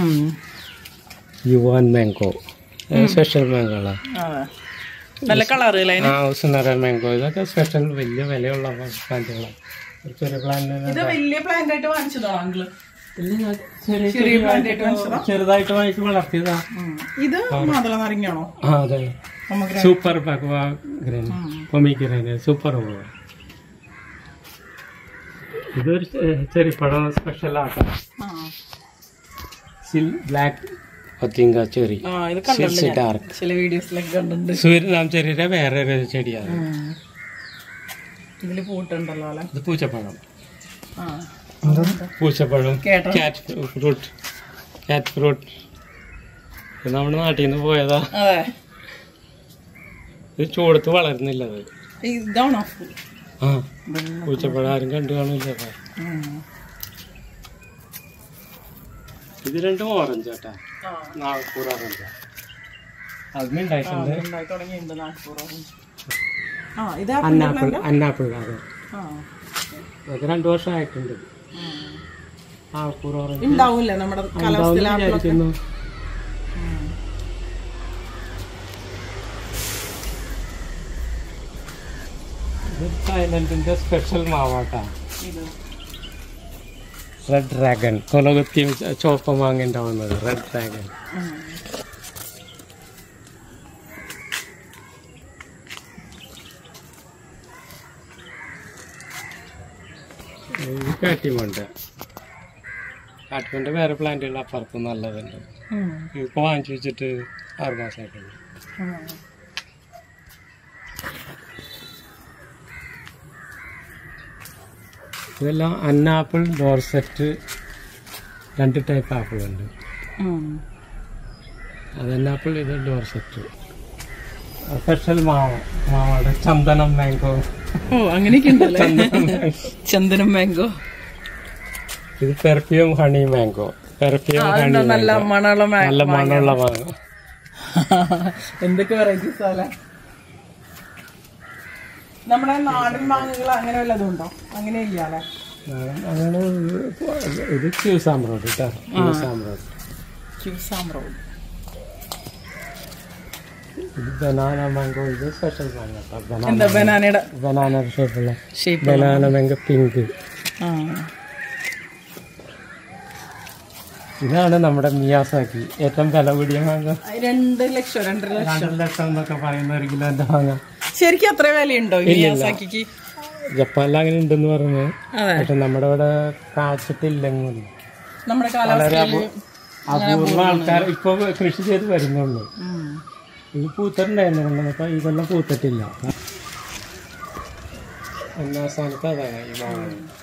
യുവാൻ മാംഗോ സ്പെഷ്യൽ മാംഗോളാണ്. നല്ല കളറ്. ഉസ്നറ മാംഗോ. ഇതൊക്കെ സ്പെഷ്യൽ വലിയ വിലയുള്ള പ്ലാന്റുകളാണ്. ചെറിയ പ്ലാന്റ് വലിയ പ്ലാന്റ് ആയിട്ട് വാങ്ങിച്ചതാണോ അങ്കിള്? ചെറുതായിട്ട് വാങ്ങിച്ച് വളർത്തിയതാ. ഇത് മാതള നാരങ്ങയാണോ? അതെ. Super pomegranate super. ഇതൊരു ചെറിപ്പഴം സ്പെഷ്യൽ ആട്ടോ. ബ്ലാക്ക് പത്തിങ്ക ചെറി. ചില വീഡിയോസിലൊക്കെ കണ്ടിട്ടുണ്ട്. സൂര്യനാം ചെറിയുടെ വേറെ ഒരു ചെടിയാണ്. ഇതില് പൂട്ടുണ്ടല്ലോ. ഇത് പൂച്ചപ്പഴം. പൂച്ചപ്പഴം, ക്യാറ്റ് ഫ്രൂട്ട്. ഇത് നമ്മുടെ നാട്ടിൽ നിന്ന് പോയതാ. ഇത് ചൂടത്ത് വളരുന്നില്ല. അത് പൂച്ചപ്പഴം ആരും കണ്ടു കാണില്ല. ഇത് 2 ഓറഞ്ച് കേട്ടാ. നാഗ്പൂർ ഓറഞ്ച്. അതിനുണ്ടായിട്ടുണ്ട്. അന്നാപ്പിൾ. അതെ. അതൊക്കെ 2 വർഷം ആയിട്ടുണ്ട്. നാഗ്പൂർ ഓറഞ്ച് ഉണ്ടാവില്ല നമ്മുടെ കാലാവസ്ഥയിൽ. തായ്ലൻഡിന്റെ സ്പെഷ്യൽ മാവാട്ടാ. റെഡ് ഡ്രാഗൺ, കൊലകുത്തിയും ചുവപ്പ മാങ്ങ ഉണ്ടാവുന്നത് റെഡ് ഡ്രാഗൺ. കാട്ടിമണ്ട, കാട്ടിമണ്ട വേറെ പ്ലാന്റുകൾ അപ്പുറത്ത് നല്ലതുണ്ട്. ഇപ്പൊ വാങ്ങിച്ചു വെച്ചിട്ട് 6 മാസമായിട്ടുള്ളൂ. ഇതെല്ലാം അന്നാപ്പിൾ, ഡോർസെറ്റ്, 2 ടൈപ്പ് ആപ്പിൾ ഉണ്ട്. അത് അന്നാപ്പിൾ, ഇത് ഡോർസെറ്റ്. സ്പെഷ്യൽ മാവാണ് ചന്ദനം മാംഗോ. അങ്ങനെയൊക്കെ ഉണ്ടല്ലേ, ചന്ദനം മാംഗോ. ഇത് perfume honey mango. Perfume honey നല്ല മണമുള്ള നല്ല മണമുള്ള മാങ്ങ. എന്തൊക്കെ വെറൈറ്റീസ് അല്ലേ. നമ്മുടെ നാടൻ മാങ്ങകൾ അങ്ങനെ വല്ലതും ഉണ്ടോ? അങ്ങനെ ഇല്ല അല്ലേ. അങ്ങനെ ഇത് ക്യൂസാമ്പ്രോഡ് കേട്ടോ. ക്യൂസാമ്പ്രോഡ്. ഇത് ബനാന മാംഗോ. ഇത് സ്പെഷ്യൽ മാങ്ങ. ബനാനയുടെ ബനാനയുടെ ഷേപ്പുള്ള ബനാന മാംഗോ പിങ്ക്. ഇതാണ് നമ്മുടെ മിയാസാക്കി ഏറ്റവും വില കൂടിയ മാങ്ങ. 2 ലക്ഷം 2.5 ലക്ഷം എന്നൊക്കെ പറയുന്ന 1 കിലോന്റെ മാങ്ങ. ശരിക്കും അത്ര വിലയുണ്ടോ മിയാസാക്കിക്ക്? ജപ്പാനിൽ അങ്ങനെ ഉണ്ടെന്ന് പറഞ്ഞു. പക്ഷെ നമ്മുടെ ഇവിടെ കാച്ചിട്ടില്ലെങ്കിൽ നമ്മുടെ വളരെ അപൂർവ ആൾക്കാർ ഇപ്പൊ കൃഷി ചെയ്ത് വരുന്നുള്ളൂ. ഇത് പൂത്തിട്ടുണ്ടായിരുന്നു കൊണ്ടുവന്നപ്പോ ഈ കൊല്ലം പൂത്തിട്ടില്ല. ഒന്നാം സ്ഥാനത്ത് അതാണ് ഈ മാങ്ങ.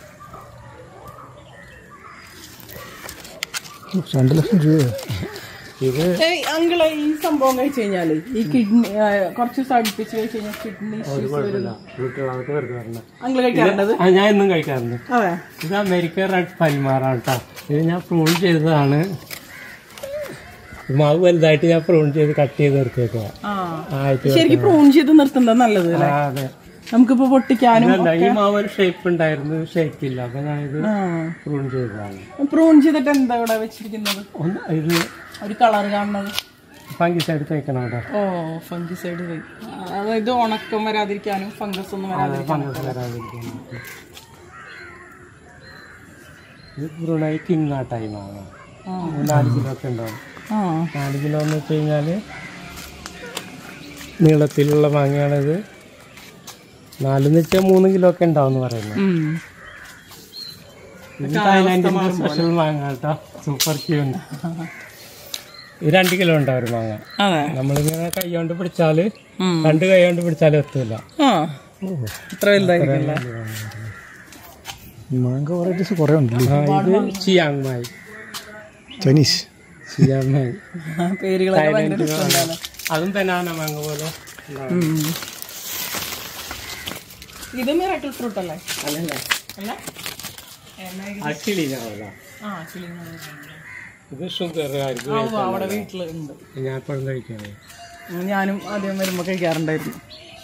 2 ലക്ഷം രൂപ. ഇത് അങ്കിള് ഈ സംഭവം കഴിച്ചു കഴിഞ്ഞാല് ഈ കിഡ്നി കുറച്ച് ദിവസം അടുപ്പിച്ച് കഴിച്ചു കഴിഞ്ഞാൽ കിഡ്നി അങ്കിള് കഴിക്കാറുണ്ടത്? ഞാൻ ഇന്നും കഴിക്കാറുണ്ട്. ഇത് അമേരിക്ക റെഡ് പനിമാറാണ് കേട്ടോ. ഇത് ഞാൻ പ്രൂൺ ചെയ്തതാണ്. മാവ് വലുതായിട്ട് ഞാൻ പ്രൂൺ ചെയ്ത് കട്ട് ചെയ്ത് നിർത്തിയേക്കുക. ശരിക്കും പ്രൂൺ ചെയ്ത് നിർത്തുന്നത് നല്ലത്. അതെ, നമുക്കിപ്പോ പൊട്ടിക്കാനും. ഈ മാവ് ഒരു ഷേപ്പ് ഉണ്ടായിരുന്നു, ഷേപ്പ് ഇല്ല. അപ്പൊ ഞാൻ ഇത് പ്രൂൺ ചെയ്തതാണ്. പ്രൂൺ ചെയ്തിട്ട് എന്താ ഇവിടെ വെച്ചിരിക്കുന്നത്? ഇത് ഒരു കളർ കാണുന്നത് ഫംഗിസൈഡ് തേക്കണം അവിടെ. ഫംഗിസൈഡ്, അതായത് ഉണക്കം വരാതിരിക്കാനും ഫംഗസ് ഒന്നും വരാതിരിക്കാനും. ഇത് ബ്രൂണൈ കിങ് ആ ടൈമാണ്. 4 കിലോ ഒക്കെ ഉണ്ടാവും. 4 കിലോ എന്ന് വെച്ച് കഴിഞ്ഞാല് നീളത്തിലുള്ള മാങ്ങയാണിത്. 4 വെച്ചാൽ 3 കിലോ ഒക്കെ ഉണ്ടാവും എന്ന് പറയുന്നത്. ഇത് തായ്ലാൻഡിന്റെ സ്പെഷ്യൽ മാങ്ങ കേട്ടോ. സൂപ്പർ ക്യൂണ്ട്. ഇത് 2 കിലോ ഉണ്ടാവും ഒരു മാങ്ങ. നമ്മളിങ്ങനെ കൈ കൊണ്ട് പിടിച്ചാല് 2 കൈ കൊണ്ട് പിടിച്ചാലും എത്തൂല. ഇത്ര വലുതായിരിക്കില്ല. മാംഗോ വെറൈറ്റീസ് കുറെ ഉണ്ടല്ലോ. ഇത് Chiang Mai, Chinese Chiang Mai പേരുകളൊക്കെ. അതും ബനാന മാങ്ങ പോലെ. ഇത് മിറാക്കിൾ ഫ്രൂട്ട് അല്ലേ? അല്ല, ഇത് ഷുഗർ അവിടെ വീട്ടിലുണ്ട്. ഞാൻ എപ്പോഴും കഴിക്കാറ്. ഞാനും ആദ്യം വരുമ്പോ കഴിക്കാറുണ്ടായിരുന്നു.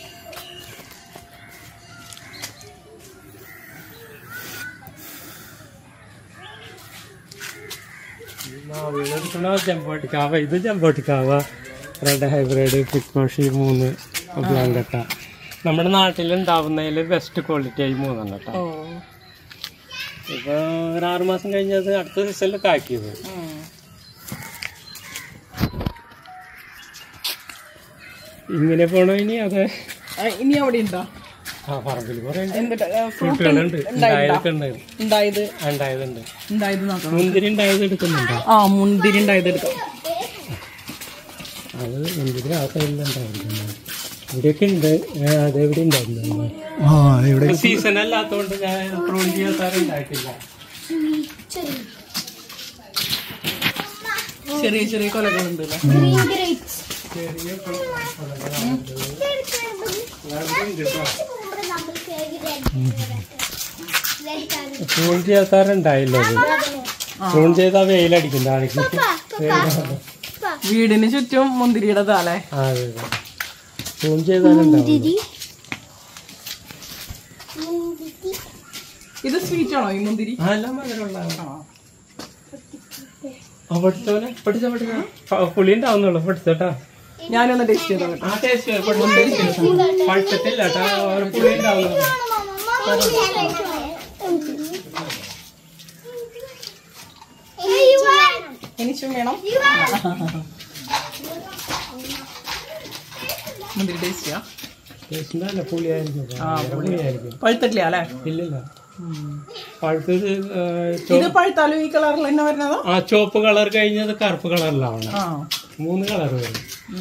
ജമ്പോട്ടിക്കാവ. ഇത് ജമ്പോട്ടിക്കാവ, റെഡ് ഹൈബ്രിഡ്, പിക്കോഷി 3 ബ്ലാങ്കട്ട. നമ്മുടെ നാട്ടിലുണ്ടാവുന്നതിൽ ബെസ്റ്റ് ക്വാളിറ്റി ആയി 3 കേട്ടോ. ഇപ്പൊ ഒരു 6 മാസം കഴിഞ്ഞത് അടുത്ത സീസണിൽ കാക്കിയത്. ഇങ്ങനെ പോണോ ഇനി? അതെ, ഇനി അവിടെ ഉണ്ടോ? പറമ്പിൽ കുറെ ഫ്രൂട്ടുകളുണ്ട്. മുന്തിരി ഉണ്ടായത് എടുക്കുന്നുണ്ടോ? മുന്തിരി ഉണ്ടായത് എടുക്കാം. അത് മുന്തിരി ആ സൈഡിലുണ്ടായിരുന്നു. ഇവിടെയൊക്കെ ഉണ്ട്. അതെവിടെ ഉണ്ടായിരുന്നു. സീസൺ അല്ലാത്തോണ്ട് ഞാൻ പ്രൂൺ ചെയ്യാറുണ്ടായിട്ടില്ല. ചെറിയ ചെറിയ കൊലകളുണ്ട്. പ്രൂൺ ചെയ്യാറുണ്ടായില്ല. പ്രൂൺ ചെയ്താൽ വെയിലടിക്കും താഴേക്ക്. വീടിന് ചുറ്റും മുന്തിരിയുടെ താലേ. അതെ, പ്രൂൺ ചെയ്താലുണ്ടാവും. ഇത് സ്വീറ്റ് ആണോ ഈ മുന്തിരി? എല്ലാം മധുരമുള്ളതാണ്. പുളി ഉണ്ടാവുന്നുള്ളൂ. പഠിച്ചോട്ടാ. ഞാനൊന്ന് ടേസ്റ്റ് ചെയ്തോ. ആ ടേസ്റ്റ് പഴുത്തിട്ടില്ല കേട്ടോ, ഒരു പുളി ഉണ്ടാവുന്നത്. എനിക്കും വേണം. മുന്തിരി ടേസ്റ്റ് ചെയ്യാം. പുളിയായിരിക്കും. പഴുത്തിട്ടില്ല അല്ലേ? ഇല്ലില്ല, പഴുത്തത് ഇത് പഴുത്താലും ഈ കളറിൽ തന്നെ വരുന്നതോ? ആ ചുവപ്പ് കളർ കഴിഞ്ഞത് കറുപ്പ് കളറിലാണ്. 3 കളർ വരും.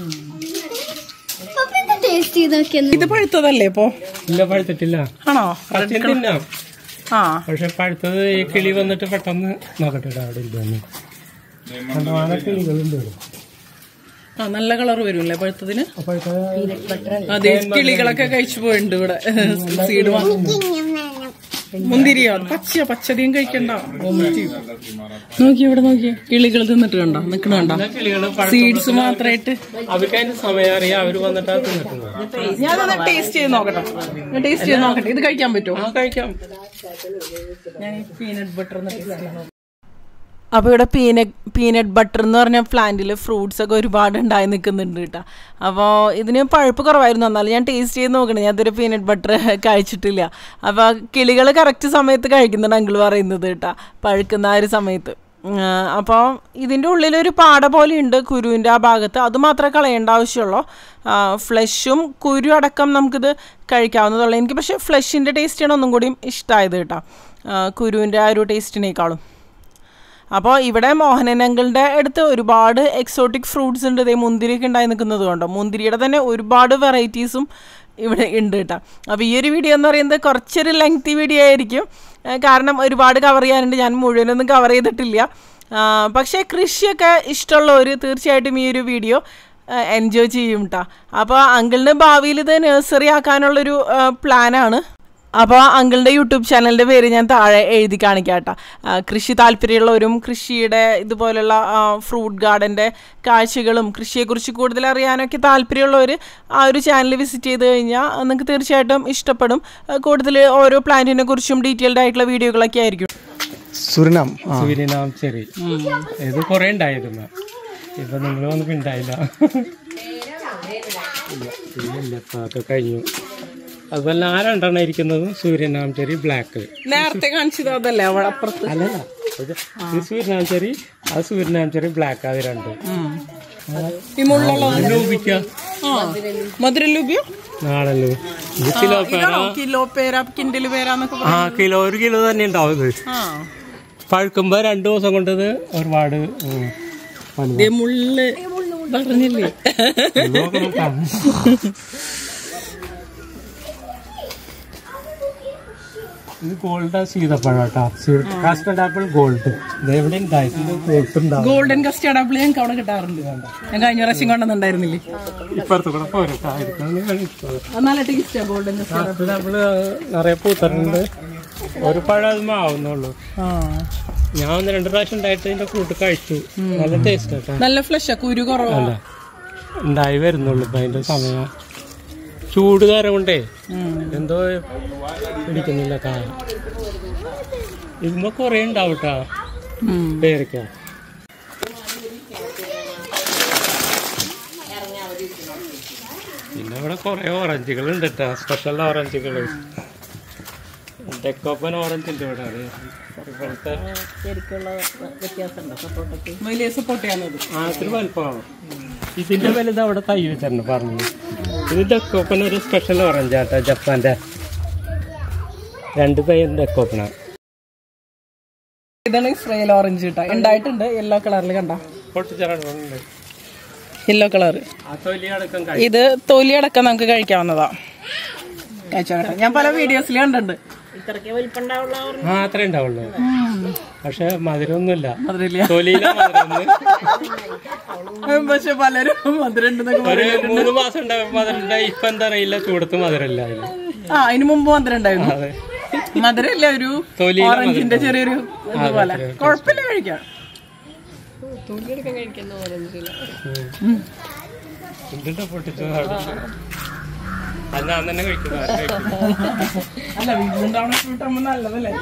ഇത് പഴുത്തതല്ലേ ഇപ്പൊ? ഇല്ല, പഴുത്തിട്ടില്ല. ആണോ? തിന്നാം. ആ പക്ഷെ പഴുത്തത് ഈ കിളി വന്നിട്ട് പെട്ടെന്ന് നോക്കട്ടെ അവിടെ ഇല്ലെന്ന്. കണ്ടമാന കിളികളുണ്ട്. ആ നല്ല കളർ വരുമല്ലേ പഴുത്തതിന്? അതെ, കിളികളൊക്കെ കഴിച്ചു പോയിട്ടുണ്ട് ഇവിടെ. സീഡ് മുന്തിരിയോ? പച്ചധികം കഴിക്കണ്ട. നോക്കി ഇവിടെ നോക്കിയേ, കിളികൾ തിന്നിട്ട് കണ്ടോ നിക്കണ കണ്ടോ? സീഡ്സ് മാത്രമായിട്ട്. അവർക്ക് അതിന്റെ സമയം അറിയാം, അവര് വന്നിട്ടാ തിന്നിട്ടുള്ളത്. ഞാനത് ടേസ്റ്റ് ചെയ്ത് നോക്കട്ടെ. ടേസ്റ്റ് ചെയ്ത് നോക്കട്ടെ. ഇത് കഴിക്കാൻ പറ്റുമോ? ആ, കഴിക്കാം. ഞാൻ പീനട്ട് ബട്ടർ. അപ്പോൾ ഇവിടെ പീനട്ട് ബട്ടർ എന്ന് പറഞ്ഞ പ്ലാന്റിൽ ഫ്രൂട്ട്സ് ഒക്കെ ഒരുപാട് ഉണ്ടായി നിൽക്കുന്നുണ്ട് കേട്ടോ. അപ്പോൾ ഇതിന് പഴുപ്പ് കുറവായിരുന്നു, എന്നാലും ഞാൻ ടേസ്റ്റ് ചെയ്ത് നോക്കണേ. ഞാൻ ഇതൊരു പീനട്ട് ബട്ടർ കഴിച്ചിട്ടില്ല. അപ്പോൾ കിളികൾ കറക്റ്റ് സമയത്ത് കഴിക്കുന്നുണ്ട് അങ്കിൾ പറയുന്നത് കേട്ടോ, പഴുക്കുന്ന ആ ഒരു സമയത്ത്. അപ്പോൾ ഇതിൻ്റെ ഉള്ളിലൊരു പാട പോലെ ഉണ്ട് കുരുവിൻ്റെ ആ ഭാഗത്ത്, അത് മാത്രമേ കളയേണ്ട ആവശ്യമുള്ളൂ. ഫ്ലഷും കുരു അടക്കം നമുക്കിത് കഴിക്കാവുന്നതുള്ളൂ. എനിക്ക് പക്ഷേ ഫ്ലഷിൻ്റെ ടേസ്റ്റാണ് ഒന്നും കൂടിയും ഇഷ്ടമായത് കേട്ടോ, കുരുവിൻ്റെ ആ ഒരു ടേസ്റ്റിനേക്കാളും. അപ്പോൾ ഇവിടെ മോഹനൻ അങ്കിളിൻ്റെ അടുത്ത് ഒരുപാട് എക്സോട്ടിക് ഫ്രൂട്ട്സ് ഉണ്ട്. ഇതേ മുന്തിരിയൊക്കെ ഉണ്ടായി നിൽക്കുന്നത് കൊണ്ടോ, മുന്തിരിയുടെ തന്നെ ഒരുപാട് വെറൈറ്റീസും ഇവിടെ ഉണ്ട് കേട്ടോ. അപ്പോൾ ഈ ഒരു വീഡിയോ എന്ന് പറയുന്നത് കുറച്ചൊരു ലെങ്തി വീഡിയോ ആയിരിക്കും, കാരണം ഒരുപാട് കവർ ചെയ്യാനുണ്ട്. ഞാൻ മുഴുവനൊന്നും കവർ ചെയ്തിട്ടില്ല. പക്ഷേ കൃഷിയൊക്കെ ഇഷ്ടമുള്ളവർ തീർച്ചയായിട്ടും ഈ ഒരു വീഡിയോ എൻജോയ് ചെയ്യും കേട്ടോ. അപ്പോൾ അങ്കിളിന് ഭാവിയിൽ ഇത് നഴ്സറി ആക്കാനുള്ളൊരു പ്ലാനാണ്. അപ്പോൾ അങ്കിളിൻ്റെ യൂട്യൂബ് ചാനലിൻ്റെ പേര് ഞാൻ താഴെ എഴുതി കാണിക്കാം കേട്ടോ. കൃഷി താല്പര്യമുള്ളവരും കൃഷിയുടെ ഇതുപോലുള്ള ഫ്രൂട്ട് ഗാർഡൻ്റെ കാഴ്ചകളും കൃഷിയെക്കുറിച്ച് കൂടുതൽ അറിയാനൊക്കെ താല്പര്യമുള്ളവർ ആ ഒരു ചാനൽ വിസിറ്റ് ചെയ്ത് കഴിഞ്ഞാൽ നിങ്ങൾക്ക് തീർച്ചയായിട്ടും ഇഷ്ടപ്പെടും. കൂടുതൽ ഓരോ പ്ലാന്റിനെ കുറിച്ചും ഡീറ്റെയിൽഡ് ആയിട്ടുള്ള വീഡിയോകളൊക്കെ ആയിരിക്കും. സുരിനാം ചെറി ഇത് കുറേ ഉണ്ടായിരുന്നു, ഇപ്പം നിങ്ങൾ വന്നിട്ട് ഉണ്ടായില്ല. ഒക്കെ കഴിഞ്ഞു. അതുപോലെ 4 ഇരിക്കുന്നതും സൂര്യനാം ചെറി ബ്ലാക്ക്. നേരത്തെ കാണിച്ചത് അതല്ലേ അവിടെ അപ്പുറത്ത്? അല്ലല്ല, ഇത് സൂര്യനാം ചെറി, അത് സൂര്യനാം ചെറി ബ്ലാക്ക്. അത് 2 ഈ മുള്ളുള്ളത് മധുര ലൂബിയോ നാടല്ലോ. ഇത് കിലോ പേരാ കിൻഡൽ പേരാന്നൊക്കെ. കിലോ 1 കിലോ തന്നെ ഉണ്ടാവും. ഇത് പഴുക്കുമ്പോ 2 ദിവസം കൊണ്ടത് ഒരുപാട് മുള്ള് പറഞ്ഞില്ലേ. ഇത് ഗോൾഡ് സീതപ്പഴം കേട്ടോ, കസ്റ്റർഡ് ആപ്പിൾ ഗോൾഡ്. ഇതെവിടെ ഗോൾഡൻ കസ്റ്റർഡ് ആപ്പിൾ ഞങ്ങൾക്ക് അവിടെ കിട്ടാറുണ്ട്. ഞാൻ കഴിഞ്ഞ പ്രാവശ്യം കൊണ്ടുവന്നിട്ടുണ്ടായിരുന്നില്ലേ? ഇപ്പുറത്ത് കൂടെ പോരട്ടാ. നല്ല ടേസ്റ്റാ ഗോൾഡൻ കസ്റ്റർഡ് ആപ്പിൾ. നിറയെ പൂത്തറുണ്ട്, ഒരു പഴം അത് ആവുന്നുള്ളൂ. ഞാൻ 1-2 പ്രാവശ്യം ഉണ്ടായിട്ട് ഇതിന്റെ കൂട്ട് കഴിച്ചു. നല്ല ടേസ്റ്റ് കേട്ടോ, നല്ല ഫ്ലഷാ, കുരു കുറവല്ല, ഉണ്ടായി വരുന്നുള്ളൂ. ഇപ്പൊ അതിന്റെ സമയം ചൂട് കാരം കൊണ്ടേ എന്തോ പിടിക്കുന്നില്ല കായം. ഇതുമ്പോ കൊറേ ഉണ്ടാവട്ടാ പേരക്ക. പിന്നെ ഇവിടെ കൊറേ ഓറഞ്ചുകൾ ഉണ്ട് കേട്ടാ, സ്പെഷ്യൽ ഓറഞ്ചുകള്. ഡെക്കോപ്പൻ ഓറഞ്ച് ഉണ്ട് ഇവിടെ. അതൊരു വലുപ്പമാണ്. ഇതിന്റെ വലുത് അവിടെ തൈ വെച്ചിട്ടുണ്ട് പറഞ്ഞു. ഇത് ഡെക്കോപ്പൻ ഒരു സ്പെഷ്യൽ ഓറഞ്ച് ആട്ടോ, ജപ്പാന്റെ 2 തൈ ഡെക്കോപ്പനാണ്. ഇതാണ് ഇസ്രയേൽ ഓറഞ്ച് കേട്ടോ, ഉണ്ടായിട്ടുണ്ട് യെല്ലോ കളറിൽ. കണ്ട പൊട്ടിച്ചറുണ്ട് യെല്ലോ കളർ. ഇത് തൊലി അടക്കം നമുക്ക് കഴിക്കാവുന്നതാ. ഞാൻ പല വീഡിയോസിൽ കണ്ടിട്ടുണ്ട്. അത്രേ ഉണ്ടാവുള്ളൂ, പക്ഷെ മധുരമൊന്നുമില്ല. പക്ഷെ പലരും മധുരം 3 മാസം ഉണ്ടാവും മധുരം. ഇപ്പൊ എന്താ അറിയില്ല, ചൂടത്ത് മധുരമില്ല. അതിന് മുമ്പ് മധുരം ഉണ്ടായിരുന്നു. മധുരമില്ല, ഒരു ഓറഞ്ചിന്റെ ചെറിയൊരു ഇതുപോലെ. കുഴപ്പമില്ല, കഴിക്കാം. പൊട്ടിച്ചു ഞാൻ തന്നെ കഴിക്കുന്നു. അല്ല, വീട്ടിലുണ്ടാവുന്ന ഫ്രൂട്ട് ആകുമ്പോൾ നല്ലതല്ലേ.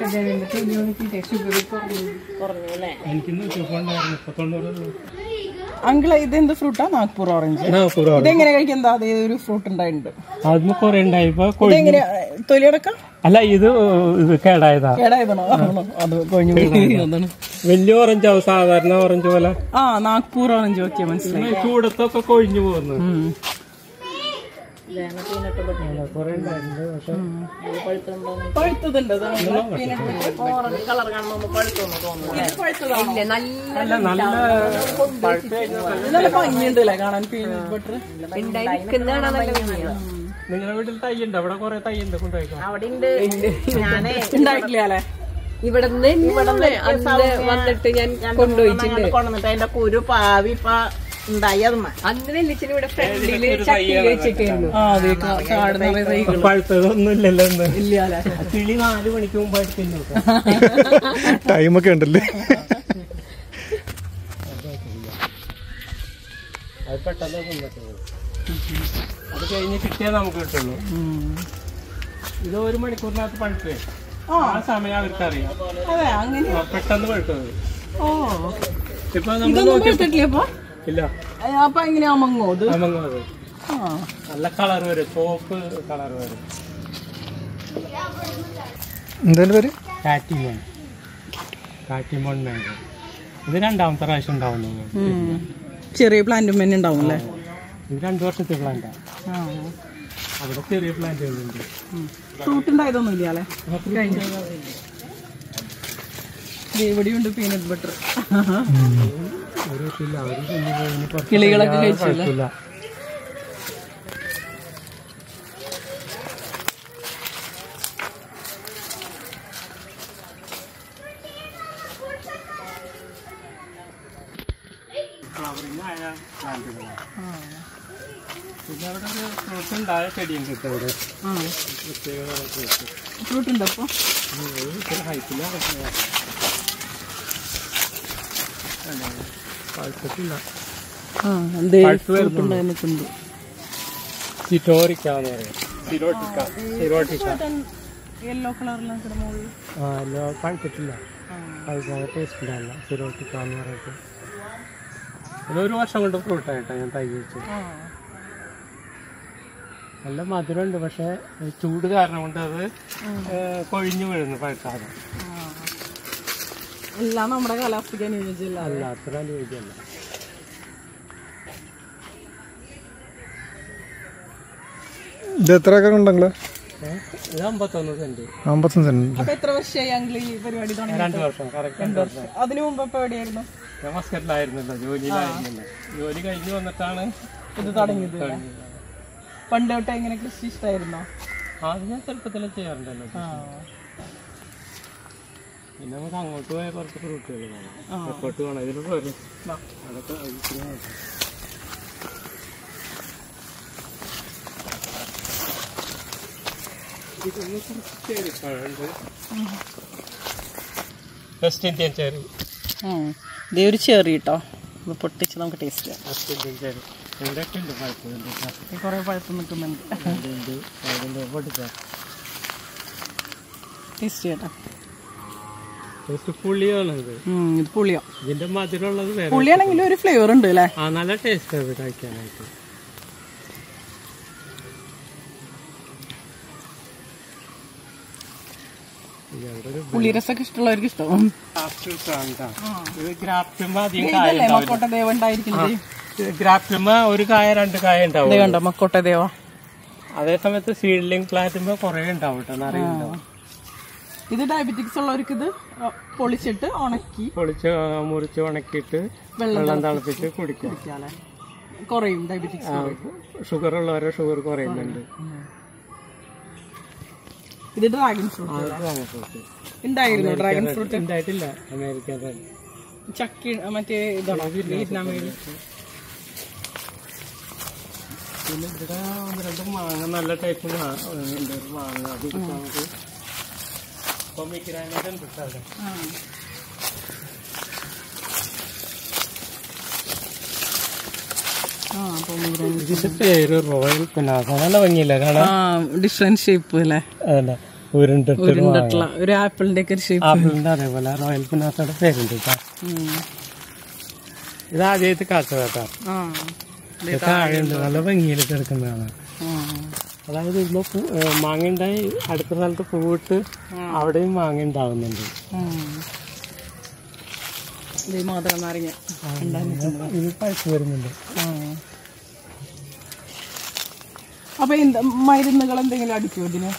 എനിക്ക് 190 ഉണ്ടായിരുന്നു, 90. അങ്കിള് ഇത് എന്ത് ഫ്രൂട്ടാ? നാഗ്പൂർ ഓറഞ്ച്. ഇതെങ്ങനെ കഴിക്കാൻ? ഒരു ഫ്രൂട്ട് ഉണ്ടായിട്ടുണ്ട്, അതിന് കുറെ ഉണ്ടായിപ്പോ ഇതെങ്ങനെ തൊലിയടക്കം? അല്ല, ഇത് കേടായതാ. കേടായതാണോ? അത് കൊഴിഞ്ഞു അതാണ്. വലിയ ഓറഞ്ച് ആവും, സാധാരണ ഓറഞ്ച് പോലെ. നാഗ്പൂർ ഓറഞ്ച് നോക്കിയാ മനസ്സിലായി. ചൂടത്തൊക്കെ കൊഴിഞ്ഞു പോകുന്നു. പഴുത്തതുണ്ട്. നല്ല ഭംഗിയുണ്ട് അല്ലേ കാണാൻ പീനട്ട് ബട്ടർ. നിങ്ങളുടെ വീട്ടിൽ തൈ ഉണ്ട്? അവിടെ കുറെ തൈ ഉണ്ട്, കൊണ്ടുപോയിക്കോ. ഉണ്ടായിട്ടില്ല അല്ലേ? ഇവിടെ വന്നിട്ട് ഞാൻ കൊണ്ടുപോയിട്ടുണ്ട്. അതിന്റെ കുരു പാവി ഉണ്ടായി. അന്ന് വെല്ലിച്ചിന് ഇവിടെ ഫ്രണ്ടില് ചക്കി വെച്ചൊക്കെയായിരുന്നു. പഴുത്തതൊന്നും ഇല്ലല്ലോ. ഇല്ല, കിളി 4 മണിക്ക് മുമ്പായിട്ട് തിന്നു. ടൈമൊക്കെ ഉണ്ടല്ലേ? അത് പെട്ടെന്ന് തിന്നിട്ട് അത് കഴിഞ്ഞ് കിട്ടിയാൽ നമുക്ക് കിട്ടുള്ളൂ. ഇത് 1 മണിക്കൂറിനകത്ത് പഴുത്തേ. ആ സമയം അവർക്കറിയാം. പെട്ടെന്ന് പഴുത്തത്. ഇപ്പൊ നമ്മൾ ഇല്ല. അപ്പൊ എങ്ങനെയാ അമങ്ങോ? അമങ്ങോ നല്ല കളർ വരും, ചോപ്പ് കളർ വരും. എന്തായാലും പേര് കാറ്റിമോൺ. കാറ്റിമോൺ മാംഗോ. ഇത് 2ാമത്തെ പ്രാവശ്യം ഉണ്ടാവുന്നു. ചെറിയ പ്ലാന്റ് തന്നെ ഉണ്ടാവും അല്ലേ? ഇത് 2 വർഷത്തെ പ്ലാന്റാ. അവിടെ ചെറിയ പ്ലാന്റുകളുണ്ട്. ഫ്രൂട്ട് ഉണ്ടായതൊന്നും ഇല്ല അല്ലേ? ഇവിടെയുണ്ട് പീനട്ട് ബട്ടർ. കിളികളൊക്കെ കഴിച്ചില്ല. പിന്നെ അവിടെ ഒരു ഫ്രൂട്ട് ഉണ്ടായ ചെടിയുണ്ട്. ഫ്രൂട്ട് ഉണ്ട്. അപ്പൊ ഹൈറ്റില്ല, പഴുത്തിട്ടില്ല. സിറ്റോറിക്കാന്ന് പറയും. യെല്ലോ കളറിലും പഴുത്തിട്ടില്ല. പഴുക്കാൻ ടേസ്റ്റ് ഉണ്ടാവില്ല. സിറോട്ടിക്കാന്ന് പറഞ്ഞിട്ട് 1 വർഷം കൊണ്ട് ഫ്രൂട്ടായിട്ടാണ് ഞാൻ തൈ വെച്ചു. നല്ല മധുരമുണ്ട്, പക്ഷെ ചൂട് കാരണം കൊണ്ട് അത് കൊഴിഞ്ഞു വീഴുന്നു പഴുക്കാതെ. എല്ലാം നമ്മുടെ കാലാവസ്ഥയ്ക്ക് അനുയോജ്യമല്ല. അല്ല, അത്ര അനുയോജ്യമല്ല. ഇത് എത്ര ഏക്കർ ഉണ്ടെങ്കില്? ഇത് 51 സെന്റ്. 51 സെന്റ്. അപ്പൊ എത്ര വർഷമായി അങ്കിൾ ഈ പരിപാടി? 2 വർഷം. കറക്റ്റ് 2 വർഷം. അതിനു മുമ്പ് ഇപ്പൊ എവിടെയായിരുന്നു? ഞാൻ മസ്കറ്റിലായിരുന്നല്ലോ, ജോലിയിലായിരുന്നല്ലോ. ജോലി കഴിഞ്ഞ് വന്നിട്ടാണ് ഇത് തുടങ്ങിയത്. പണ്ട് തൊട്ട് എങ്ങനെ കൃഷി ഇഷ്ടമായിരുന്നോ? അത് ഞാൻ ചെറുപ്പത്തിലെ ചെയ്യാറുണ്ടല്ലോ. പിന്നെ നമുക്ക് അങ്ങോട്ട് പോയ കുറച്ച് ഫ്രൂട്ടുകൾ വേണം, എപ്പോട്ട് വേണം. ഇതിന് പോരും അതൊക്കെ ഇതൊന്ന് കുറച്ച് ചേരിപ്പഴുണ്ട്. വെസ്റ്റ് ഇന്ത്യൻ ചേരി. ഇതേ ഒരു ചെറി കേട്ടോ, പൊട്ടിച്ച് നമുക്ക് ടേസ്റ്റ് ചെയ്യാം. വെസ്റ്റ് ഇന്ത്യൻ ചേരി ഇവിടെയൊക്കെ ഉണ്ട്. പഴുത്തുണ്ട്, കുറെ പഴുത്ത് നിൽക്കുന്നുണ്ട്. പൊട്ടിച്ചാൽ ടേസ്റ്റ് ചെയ്യട്ടോ. പുളിയാണ് ഇത്. ഇത് പുളിയോ? ഇതിന്റെ മധുരമുള്ളത് വേറെ. പുളിയാണെങ്കിലും ഒരു ഫ്ലേവർ ഉണ്ട് അല്ലേ? നല്ല ടേസ്റ്റ് അത് കഴിക്കാനായിട്ട്. പുളിരസൊക്കെ ഇഷ്ടമുള്ളവർക്ക് ഇഷ്ടം. മക്കോട്ടദേവ ഉണ്ടായിരിക്കുന്നത്. ഗ്രാഫ്റ്റുമ്പോ 1 കായ 2 കായ ഉണ്ടാവും. കണ്ടോ മക്കോട്ടദേവ. അതേ സമയത്ത് സീഡ്ലിംഗ് പ്ലാന്റുമ്പോ കുറെ ഉണ്ടാവും കേട്ടോ, നിറയുണ്ടാവും. ഇത് ഡയബറ്റിക്സ് ഉള്ളവർക്ക് ഇത് പൊളിച്ചിട്ട് ഉണക്കി മുറിച്ച് ഉണക്കിയിട്ട് വെള്ളം തിളപ്പിച്ച് കുടിക്കാം. കുറയും ഡയബറ്റിക്സ്. ഷുഗർ ഉള്ളവരെ ഷുഗർ കുറയുന്നുണ്ട്. ഇത് ഡ്രാഗൺ ഫ്രൂട്ട് ഉണ്ടായിരുന്നു. ഡ്രാഗൺ ഫ്രൂട്ട് ഉണ്ടായിട്ടില്ല. അമേരിക്ക ചക്കി മറ്റേ ഇതാണോ വിയറ്റ്നാമിൽ? പിന്നെ ഇവിടെ 1-2 മാങ്ങ നല്ല ടൈപ്പ് മാങ്ങ. അത് നമുക്ക് പേര് റോയൽ പിനാസ. നല്ല ഭംഗിയില്ല കാണാൻ. ഡിഫറെന്റ് ഷേപ്പ് അല്ലേ? അതല്ല, ഉരുണ്ടിട്ടുള്ള ഒരു ആപ്പിളിന്റെ ഒക്കെ ഷേപ്പ്. ആപ്പിളിന്റെ അതേപോലെ റോയൽ പിനാസയുടെ പേരുണ്ട് കേട്ടോ. ഇത് ആദ്യമായിട്ട് കാച്ചതാട്ടാ. താഴെയുണ്ട്, നല്ല ഭംഗിയിൽ കിടക്കുന്നതാണ്. അതായത് ഇപ്പൊ മാങ്ങ ഉണ്ടായി അടുത്ത സ്ഥലത്ത് പൂവിട്ട് അവിടെയും മാങ്ങ ഉണ്ടാവുന്നുണ്ട്. ഇത് പഴുത്ത് വരുന്നുണ്ട്. അപ്പൊ മരുന്നുകൾ എന്തെങ്കിലും അടിക്കുമോ ഇതിന്?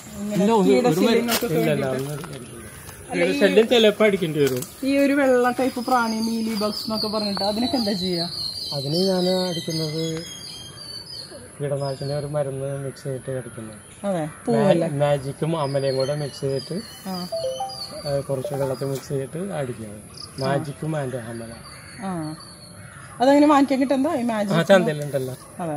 ശല്യം ചിലപ്പോ അടിക്കേണ്ടി വരും. ഈ ഒരു വെള്ള ടൈപ്പ് പ്രാണി മീലി ബഗ്സ് എന്നൊക്കെ പറഞ്ഞിട്ട് അതിനൊക്കെ എന്താ ചെയ്യാ? അതിന് ഞാൻ അടിക്കുന്നത് കീടനാശിനി ഒരു മരുന്ന് മിക്സ് ചെയ്തിട്ട് അടിക്കുന്നു. മാജിക്കും അമലയും കൂടെ മിക്സ് ചെയ്തിട്ട് കുറച്ച് വെള്ളത്തിൽ മിക്സ് ചെയ്തിട്ട് അടിക്കുന്നത്. മാജിക്കും ആൻഡ് അമല. അതെങ്ങനെ വാങ്ങിക്കാൻ കിട്ടുന്നോ ഈ മാജിക്? ചന്തയിലുണ്ടല്ലോ. അതെ.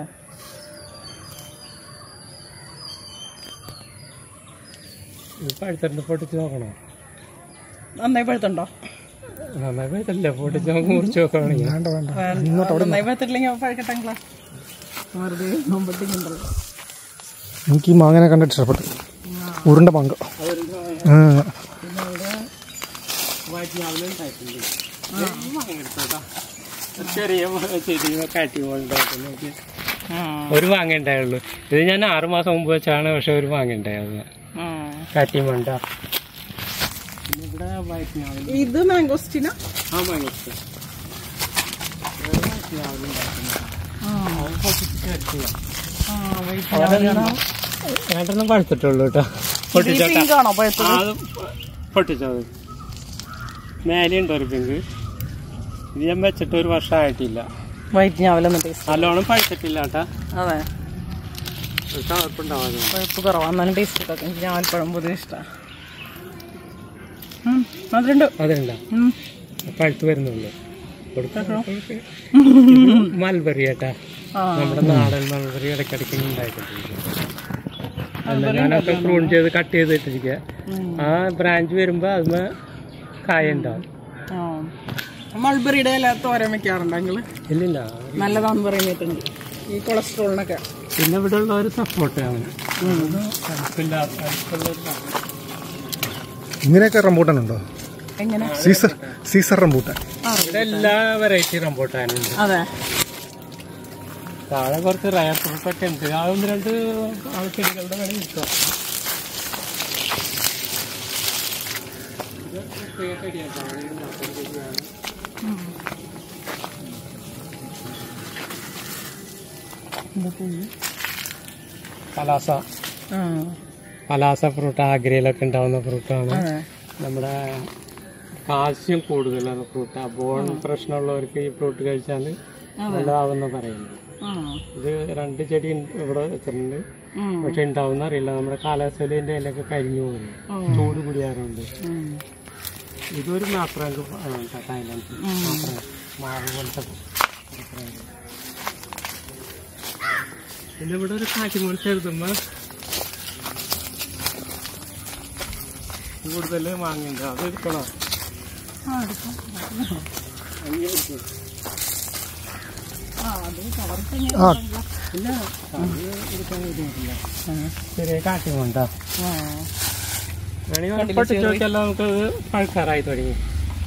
ഇത് പഴുത്തിട്ട് പൊട്ടിച്ച് നോക്കണോ? നന്നായി പഴുത്തുണ്ടോ? നന്നായി പഴുത്തല്ലേ, പൊട്ടിച്ച് നമുക്ക് മുറിച്ച് നോക്കുകയാണെങ്കിൽ. നന്നായി പഴുത്തിട്ടില്ലെങ്കിൽ പഴുക്കട്ടെങ്കിലോ വെറുതെ നോമ്പട്ടിക്കുണ്ടല്ലോ. എനിക്ക് ഈ മാങ്ങനെ കണ്ടിട്ട് ഇഷ്ടപ്പെട്ടു. ഉരുണ്ട മാങ്ക. ചെറിയ കാട്ടി ഒരു മാങ്ങ ഉണ്ടായുള്ളൂ. ഇത് ഞാൻ 6 മാസം മുമ്പ് വെച്ചാണ്, പക്ഷെ ഒരു മാങ്ങ ഉണ്ടായത് കാറ്റി മണ്ട. ഇത് മാംഗോസ്റ്റിന. രണ്ടെണ്ണം പഴുത്തിട്ടുള്ളൂ കേട്ടോ. പൊട്ടിച്ചോ. മേലെ ഉണ്ടോ ഒരു പിങ്ക്? ഇത് ഞാൻ വെച്ചിട്ട് 1 വർഷം ആയിട്ടില്ല. നല്ലോണം പഴുത്തിട്ടില്ല കേട്ടാ. അതെ, കുഴപ്പമുണ്ടാവാതെ പഴുപ്പ് കുറവാന്നാലും ടേസ്റ്റ് കിട്ടും. എനിക്ക് ഞാവൽപ്പഴം പൊതുവെ ഇഷ്ടമാണ്. അതുണ്ട്. അതുണ്ടോ? പഴുത്ത് വരുന്നുള്ളൂ. മൽബറി കേട്ടാ, നമ്മുടെ നാടൻ മൽബറി ഇടയ്ക്കിടയ്ക്ക് ഉണ്ടായിക്കൊണ്ടിരിക്കും. അല്ല, ഞാനൊക്കെ പ്രൂൺ ചെയ്ത് കട്ട് ചെയ്തിട്ടിരിക്കുക. ആ ബ്രാഞ്ച് വരുമ്പോ അതിന് കായ ഉണ്ടാവും. മൾബറിയുടെ ഇല തോരൻ വെക്കാറുണ്ടെങ്കിൽ ഇല്ലില്ല, നല്ലതാന്ന് പറയുന്നിട്ടുണ്ട് ഈ കൊളസ്ട്രോളിനൊക്കെ. പിന്നെ ഇവിടെ ഉള്ള ഒരു സപ്പോർട്ടാണ്. ഇങ്ങനെയൊക്കെ റംബൂട്ടാൻ ഉണ്ടോ? എങ്ങനെ? Caesar rambutan. ഇവിടെ എല്ലാ വെറൈറ്റി റംബൂട്ടാനുണ്ട്. അതെ, താഴെ കുറച്ച് റയർ ഫ്രൂട്ടൊക്കെ ഉണ്ട്. ആ 1-2 ചെടികളുടെ വേണം കിട്ടുക. പലാസ ഫ്രൂട്ട് ആഗ്രയിലൊക്കെ ഉണ്ടാവുന്ന ഫ്രൂട്ടാണ്. നമ്മുടെ കാൽസ്യം കൂടുതലാണ് ഫ്രൂട്ട്. ബോൺ പ്രശ്നമുള്ളവർക്ക് ഈ ഫ്രൂട്ട് കഴിച്ചാൽ നല്ലതാവുന്ന പറയുന്നത്. ഇത് 2 ചെടി ഇവിടെ വെച്ചിട്ടുണ്ട്, പക്ഷെ ഉണ്ടാവുന്ന അറിയില്ല. നമ്മുടെ കാലാവസ്ഥയിൽ ഇതിന്റെ ഇലയൊക്കെ കരിഞ്ഞു പോകുന്നു, ചൂട് കുടിയാറുണ്ട്. ഇതൊരു മാപ്രാങ്ക് തായ്ലാൻഡ് മാവ് പോലത്തെ. പിന്നെ ഇവിടെ ഒരു കാറ്റിമോൾ ചെറുതുമ്പോ കൂടുതൽ വാങ്ങിണ്ട്. അത് എടുക്കണോ? ചെറിയ കാറ്റിമോണ്ടാ. പൊട്ടിച്ച് നോക്കിയല്ലോ, നമുക്കത് പഴുക്കാറായി തുടങ്ങി.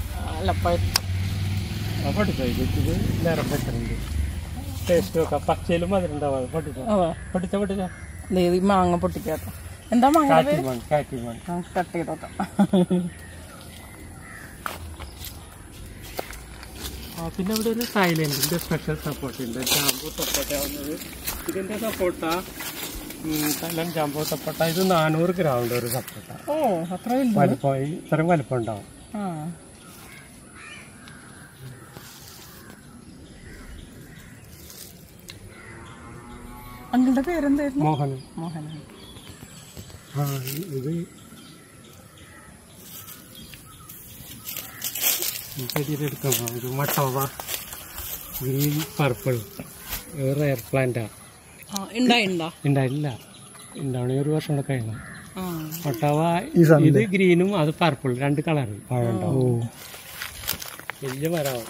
പൊട്ടിച്ചോക്കിട്ട് നിറം വെച്ചിട്ടുണ്ട്. ടേസ്റ്റ് നോക്കാം. പച്ചയിലും അതിലുണ്ടാവാം. പൊട്ടിച്ചോ. മാങ്ങ പൊട്ടിക്കാത്ത എന്താ മാങ്ങ? കാറ്റിമോൺ. കട്ട് ചെയ്തോക്കാം. പിന്നെ ഇവിടെ ഒരു സൈലന്റിന്റെ സ്പെഷ്യൽ സപ്പോർട്ട് ഉണ്ട്. ജാമ്പോ സപ്പോർട്ട ആവുന്നത് ഇതിന്റെ സപ്പോർട്ടാ. തലം ജാമ്പോ സപ്പോർട്ട. ഇത് 400 ഗ്രാം ഉണ്ട് ഒരു സപ്പോർട്ട. വലിപ്പം ഇത്രയും വലിപ്പം ഉണ്ടാവും. അങ്കിളുടെ പേരെന്തായിരുന്നു? മോഹൻ. ഇത് ചെടിയിലെടുക്കണോ? ഇത് മട്ടോവ ഗ്രീൻ പർപ്പിൾ റയർ പ്ലാന്റാ. ഉണ്ടായില്ല, ഉണ്ടാവണേ 1 വർഷം കൂടെ കഴിയണം. മട്ടോവ ഇത് ഗ്രീനും അത് പർപ്പിൾ, 2 കളർ പഴം ഉണ്ടാവും. വലിയ മരമാവും.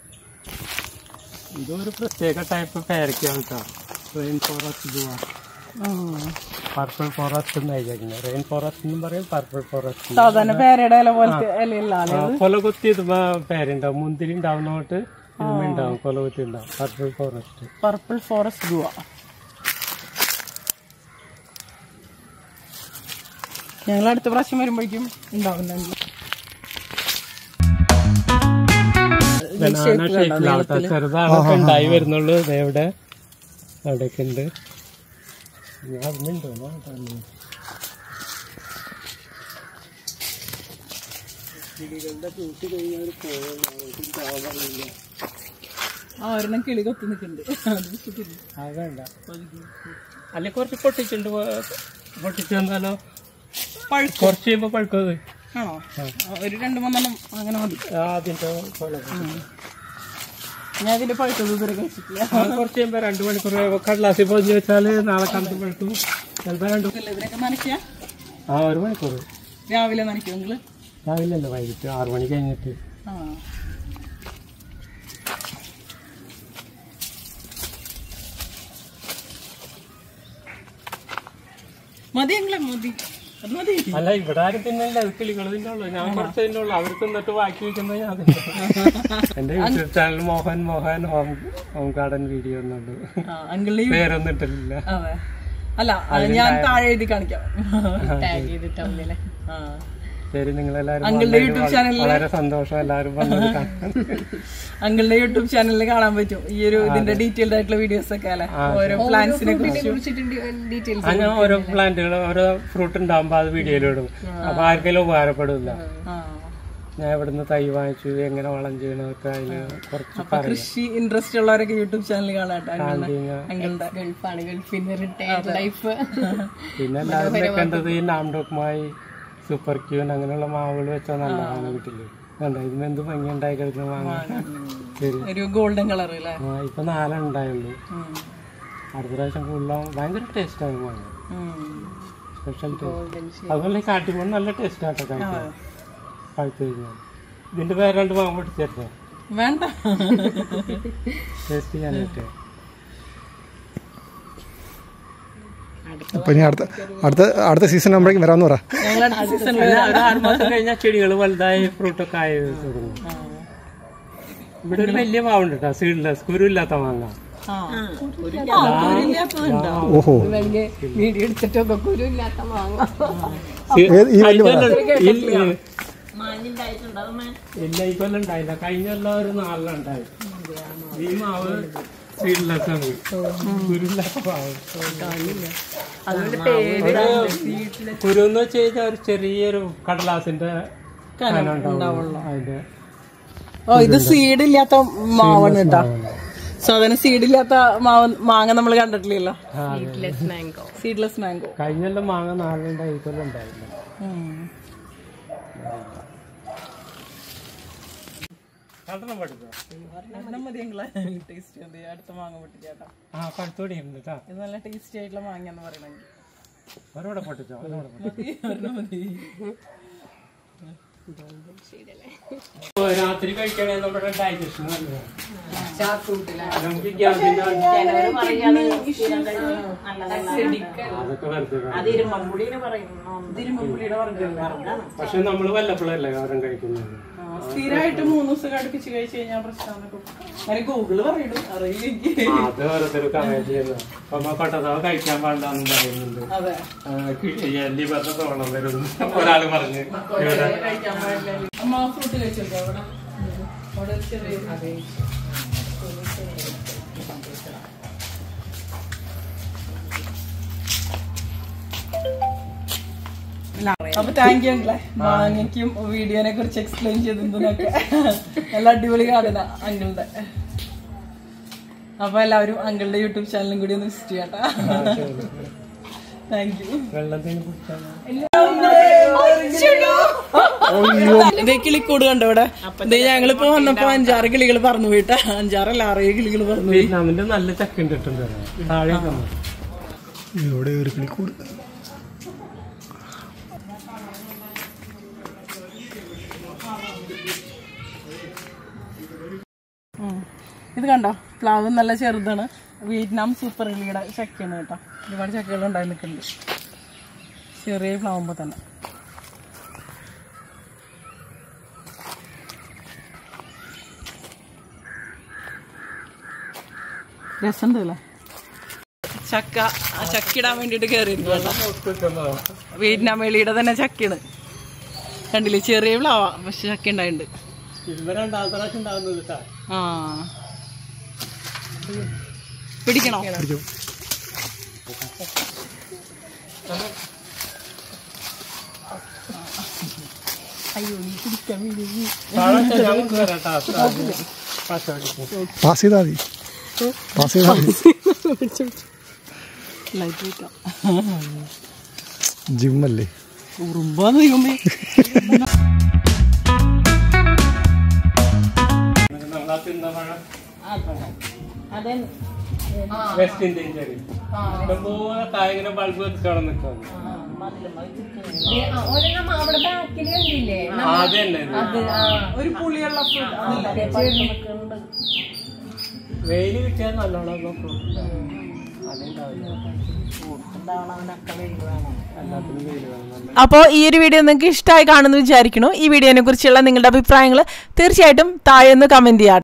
ഇതൊരു പ്രത്യേക ടൈപ്പ് പേരയ്ക്കാണ് കേട്ടോ. Rain forest guava. Purple forest എന്നായിരിക്കും. റെയിൻ ഫോറസ്റ്റ് എന്നും പറയും, പർപ്പിൾ ഫോറസ്റ്റ്. സാധാരണ പേരയുടെ ഇല പോലത്തെ ഇലയില്ല. കൊല കുത്തി ഇതുമ്പോ പേരുണ്ടാവും, മുന്തിരി ഉണ്ടാവുന്നോട്ട് ഉണ്ടാവും, കൊല കുത്തി ഉണ്ടാവും. Purple forest. Purple forest guava. ഞങ്ങൾ അടുത്ത പ്രാവശ്യം വരുമ്പോഴേക്കും ഉണ്ടാവുന്നുണ്ട്. ചെറുതാണൊക്കെ ഉണ്ടായി വരുന്നുള്ളൂ. ഇവിടെ അവിടെയൊക്കെ ഉണ്ട്. ഒരെണ്ണം കിളി കൊത്തി നിൽക്കുന്നുണ്ട്. വേണ്ട അല്ലെ കുറച്ച് പൊട്ടിച്ചുണ്ട്, പൊട്ടിച്ചു തന്നാലോ? കുറച്ച് കഴിയുമ്പോ പഴുക്കത് ആണോ? ഒരു 2-3 അങ്ങനെ മതി. അതിന്റെ ഞാൻ ഇതിന്റെ പഴുത്തത് ഇതുവരെ കഴിച്ചിട്ടില്ല. കുറച്ച് കഴിയുമ്പോ 2 മണിക്കൂർ കടലാസിൽ പൊതിഞ്ഞ് വെച്ചാല് നാളെ കണ്ടു പഴുക്കും. ചിലപ്പോ ഇതിനൊക്കെ നനയ്ക്കുക. 1 മണിക്കൂർ രാവിലെ നനയ്ക്കും നിങ്ങള്? രാവിലെ അല്ല, വൈകിട്ട് 6 മണി കഴിഞ്ഞിട്ട്. മതി എങ്കിലേ മതി, അത് മതി. അല്ല ഇവിടെ ആരും തിന്നില്ല, അത് കിളികൾ തിന്നുള്ളൂ. ഞാൻ കുറച്ച് തിന്നുള്ളൂ, അവർ തിന്നിട്ട് ബാക്കി വെക്കുന്നത് ഞാൻ. എന്റെ YouTube channel Mohan home garden video എന്നുള്ളൂ, പേരൊന്നും ഇട്ടില്ല. അതെ, അല്ല ഞാൻ താഴെ എഴുതി കാണിക്കാം. ശരി, നിങ്ങളെല്ലാരും അങ്കിളുടെ യൂട്യൂബ് ചാനലിൽ വളരെ സന്തോഷം. എല്ലാവരും വന്നത് കാണാൻ. അങ്കിളുടെ യൂട്യൂബ് ചാനലിൽ കാണാൻ പറ്റും ഈ ഒരു ഇതിന്റെ ഡീറ്റെയിൽഡ് ആയിട്ടുള്ള വീഡിയോസ് ഒക്കെ അല്ലെ, ഓരോ പ്ലാന്റ്സിനെ കുറിച്ച്. അങ്ങനെ ഓരോ പ്ലാന്റുകൾ, ഓരോ ഫ്രൂട്ട് ഉണ്ടാകുമ്പോ അത് വീഡിയോയിലിടും. അപ്പൊ ആർക്കെങ്കിലും ഉപകാരപ്പെടില്ല. ഞാൻ ഇവിടുന്ന് തൈ വാങ്ങിച്ചു, എങ്ങനെ വളം ചെയ്യണമൊക്കെ അതില് കുറച്ച് പറയും. കൃഷി ഇൻട്രസ്റ്റ് ഉള്ളവരൊക്കെ യൂട്യൂബ് ചാനൽ കാണാട്ടെ. പിന്നെ എല്ലാവരും വെക്കേണ്ടത് ഈ നാംഡോക്കുമായി സൂപ്പർ ക്യൂൻ അങ്ങനെയുള്ള മാവുകൾ വെച്ചാൽ നല്ലതാണ് വീട്ടില്. കണ്ടോ, ഇതിന് എന്ത് ഭംഗി ഉണ്ടായി കഴിക്കുന്ന വാങ്ങാൻ. ഒരു ഗോൾഡൻ കളർ അല്ലേ? ഇപ്പൊ 4 ഉണ്ടായുള്ളൂ. അടുത്ത പ്രാവശ്യം കൂടുതലാവും. ഭയങ്കര ടേസ്റ്റ് ആണ് വാങ്ങാൻ, സ്പെഷ്യൽ ടേസ്റ്റ്. അതുപോലെ ഈ കാട്ടിപ്പോൾ നല്ല ടേസ്റ്റ് ആട്ടോ കഴിക്കാൻ. പഴുത്ത് കഴിഞ്ഞാൽ ഇതിന്റെ പേര് 2 മാങ്ങ പൊട്ടിച്ചേർത്തേ വേണ്ട, ടേസ്റ്റ് ചെയ്യാനായിട്ട്. അപ്പൊ ഇനി അടുത്ത സീസൺ ആകുമ്പോഴേക്കും വരാമെന്ന് പറ. 6 മാസം കഴിഞ്ഞാൽ ചെടികൾ വലുതായി ഫ്രൂട്ടൊക്കെ ആയി തുടങ്ങും. ഇവിടെ ഒരു വലിയ മാവുണ്ട് കേട്ടോ, സീഡ്ലെസ്, കുരുവില്ലാത്ത മാങ്ങ. ഓഹോ, വീഡിയോ എടുത്തിട്ടൊക്കെ കുരുവില്ലാത്ത മാങ്ങ. ഇല്ല, ഈ കൊല്ലം ഉണ്ടായില്ല. കഴിഞ്ഞ കൊല്ലം ഒരു 4 ഉണ്ടായി. ഈ മാവ് സീഡ്ലെസ് ആണ്, കുരുവില്ലാത്ത മാവ്. കുരു എന്ന് വെച്ച് കഴിഞ്ഞാൽ ഒരു ചെറിയൊരു കടലാസിന്റെ ഉണ്ടാവുള്ളൂ അതിന്റെ. ഇത് സീഡ് ഇല്ലാത്ത മാവാണ് കേട്ടോ. സാധാരണ സീഡ് ഇല്ലാത്ത മാങ്ങ നമ്മൾ കണ്ടിട്ടില്ലല്ലോ. Seedless mango. കഴിഞ്ഞെല്ലാം മാങ്ങ 4 ഉണ്ടായി, ഈ കൊല്ലം ഉണ്ടായില്ല. അടുത്ത മാങ്ങ പൊട്ടിച്ചേട്ടാ. പഴുത്തോടി കേട്ടോ, ഇത് നല്ല ടേസ്റ്റി ആയിട്ടുള്ള മാങ്ങ എന്ന് പറയണെങ്കിൽ ഒരോടെ പൊട്ടിച്ചോ. രാത്രി കഴിക്കണേ നമ്മുടെ ഡൈജഷൻ നല്ലതാണ്. നമുക്ക് ഗ്യാസിന്റെ അതൊക്കെ പക്ഷെ നമ്മള് വല്ലപ്പോഴല്ലേ കാരം കഴിക്കുന്നത്. സ്ഥിരമായിട്ട് 3 ദിവസം അടുപ്പിച്ച് കഴിച്ചു കഴിഞ്ഞാൽ പ്രശ്നമാണ്. ഗൂഗിള് പറയുന്നു, അറിയില്ല. അത് ഓരോരുത്തർ കമന്റ് ചെയ്യുന്നത്. അപ്പൊ പട്ടതാവ് കഴിക്കാൻ പാടില്ലാന്നും പറയുന്നുണ്ട്. ലിവറിന്റെ പ്രോബ്ലം വരും ഒരാള് പറഞ്ഞ്. അമ്മ ഫ്രൂട്ട് കഴിച്ചോ അവിടെ ചെറിയ. അപ്പൊ താങ്ക് യു അങ്കിളെ, മാങ്ങയ്ക്കും വീഡിയോനെ കുറിച്ച് എക്സ്പ്ലെയിൻ ചെയ്തതിനൊക്കെ. നല്ല അടിപൊളി കാണുന്ന അങ്കിളുടെ. അപ്പൊ എല്ലാവരും അങ്കിളുടെ യൂട്യൂബ് ചാനലും കൂടി ഒന്ന് വിസിറ്റ് ചെയ്യാട്ടാ. Thank you. ഇതേ കിളിക്കൂട് കണ്ടോ ഇവിടെ. ഇതേ ഞങ്ങളിപ്പോ വന്നപ്പോ 5-6 കിളികൾ പറന്നു പോയിട്ടാ. 5-6 അല്ല 6 കിളികൾ പറന്നു പോയി. വിയറ്റ്നാമിന്റെ നല്ല ചക്ക ഇട്ടിട്ടുണ്ട് താഴെ. ഇവിടെ ഒരു കിളിക്കൂട്. ഇത് കണ്ടോ, പ്ലാവ് നല്ല ചെറുതാണ്. വിയറ്റ്നാം സൂപ്പർ ഇലിയുടെ ചക്കയാണ് കേട്ടോ. ഒരുപാട് ചക്കകൾ ഉണ്ടായി നിൽക്കുന്നുണ്ട് ചെറിയ ഫ്ലാവുമ്പോൾ തന്നെ. രസമുണ്ട് അല്ലേ ചക്ക ഇടാൻ വേണ്ടിട്ട് കയറിയിരുന്നു. വിയറ്റ്നാം വെളിയുടെ തന്നെ ചക്കയാണ് കണ്ടില്ലേ, ചെറിയ പ്ലാവാ പക്ഷെ ചക്ക ഉണ്ടായിട്ടുണ്ട്. ആ പിടിക്കണോ? അയ്യോ നീ പിടിക്കാൻ വേണ്ടി പാസ് ചെയ്താൽ മതി, പാസ് ചെയ്താൽ മതി. ലൈറ്റ് വെക്കാം. ജിമ്മല്ലേ ഉറുമ്പാന്ന് ദൈവമേ. വെസ്റ്റ് ഇന്ത്യൻ ചെറി ഇഷ്ടംപോലെ കായങ്ങനെ ബൾബ് വെച്ചാണ് നിൽക്കുന്നത്. ഒരു പുളിയുള്ള വെയില് കിട്ടിയാൽ നല്ലോണം നോക്കും. അപ്പോൾ ഈ ഒരു വീഡിയോ നിങ്ങൾക്ക് ഇഷ്ടമായി കാണുമെന്ന് വിചാരിക്കുന്നു. ഈ വീഡിയോനെ കുറിച്ചുള്ള നിങ്ങളുടെ അഭിപ്രായങ്ങൾ തീർച്ചയായിട്ടും താഴെ ഒന്ന് കമന്റ് ചെയ്യാം.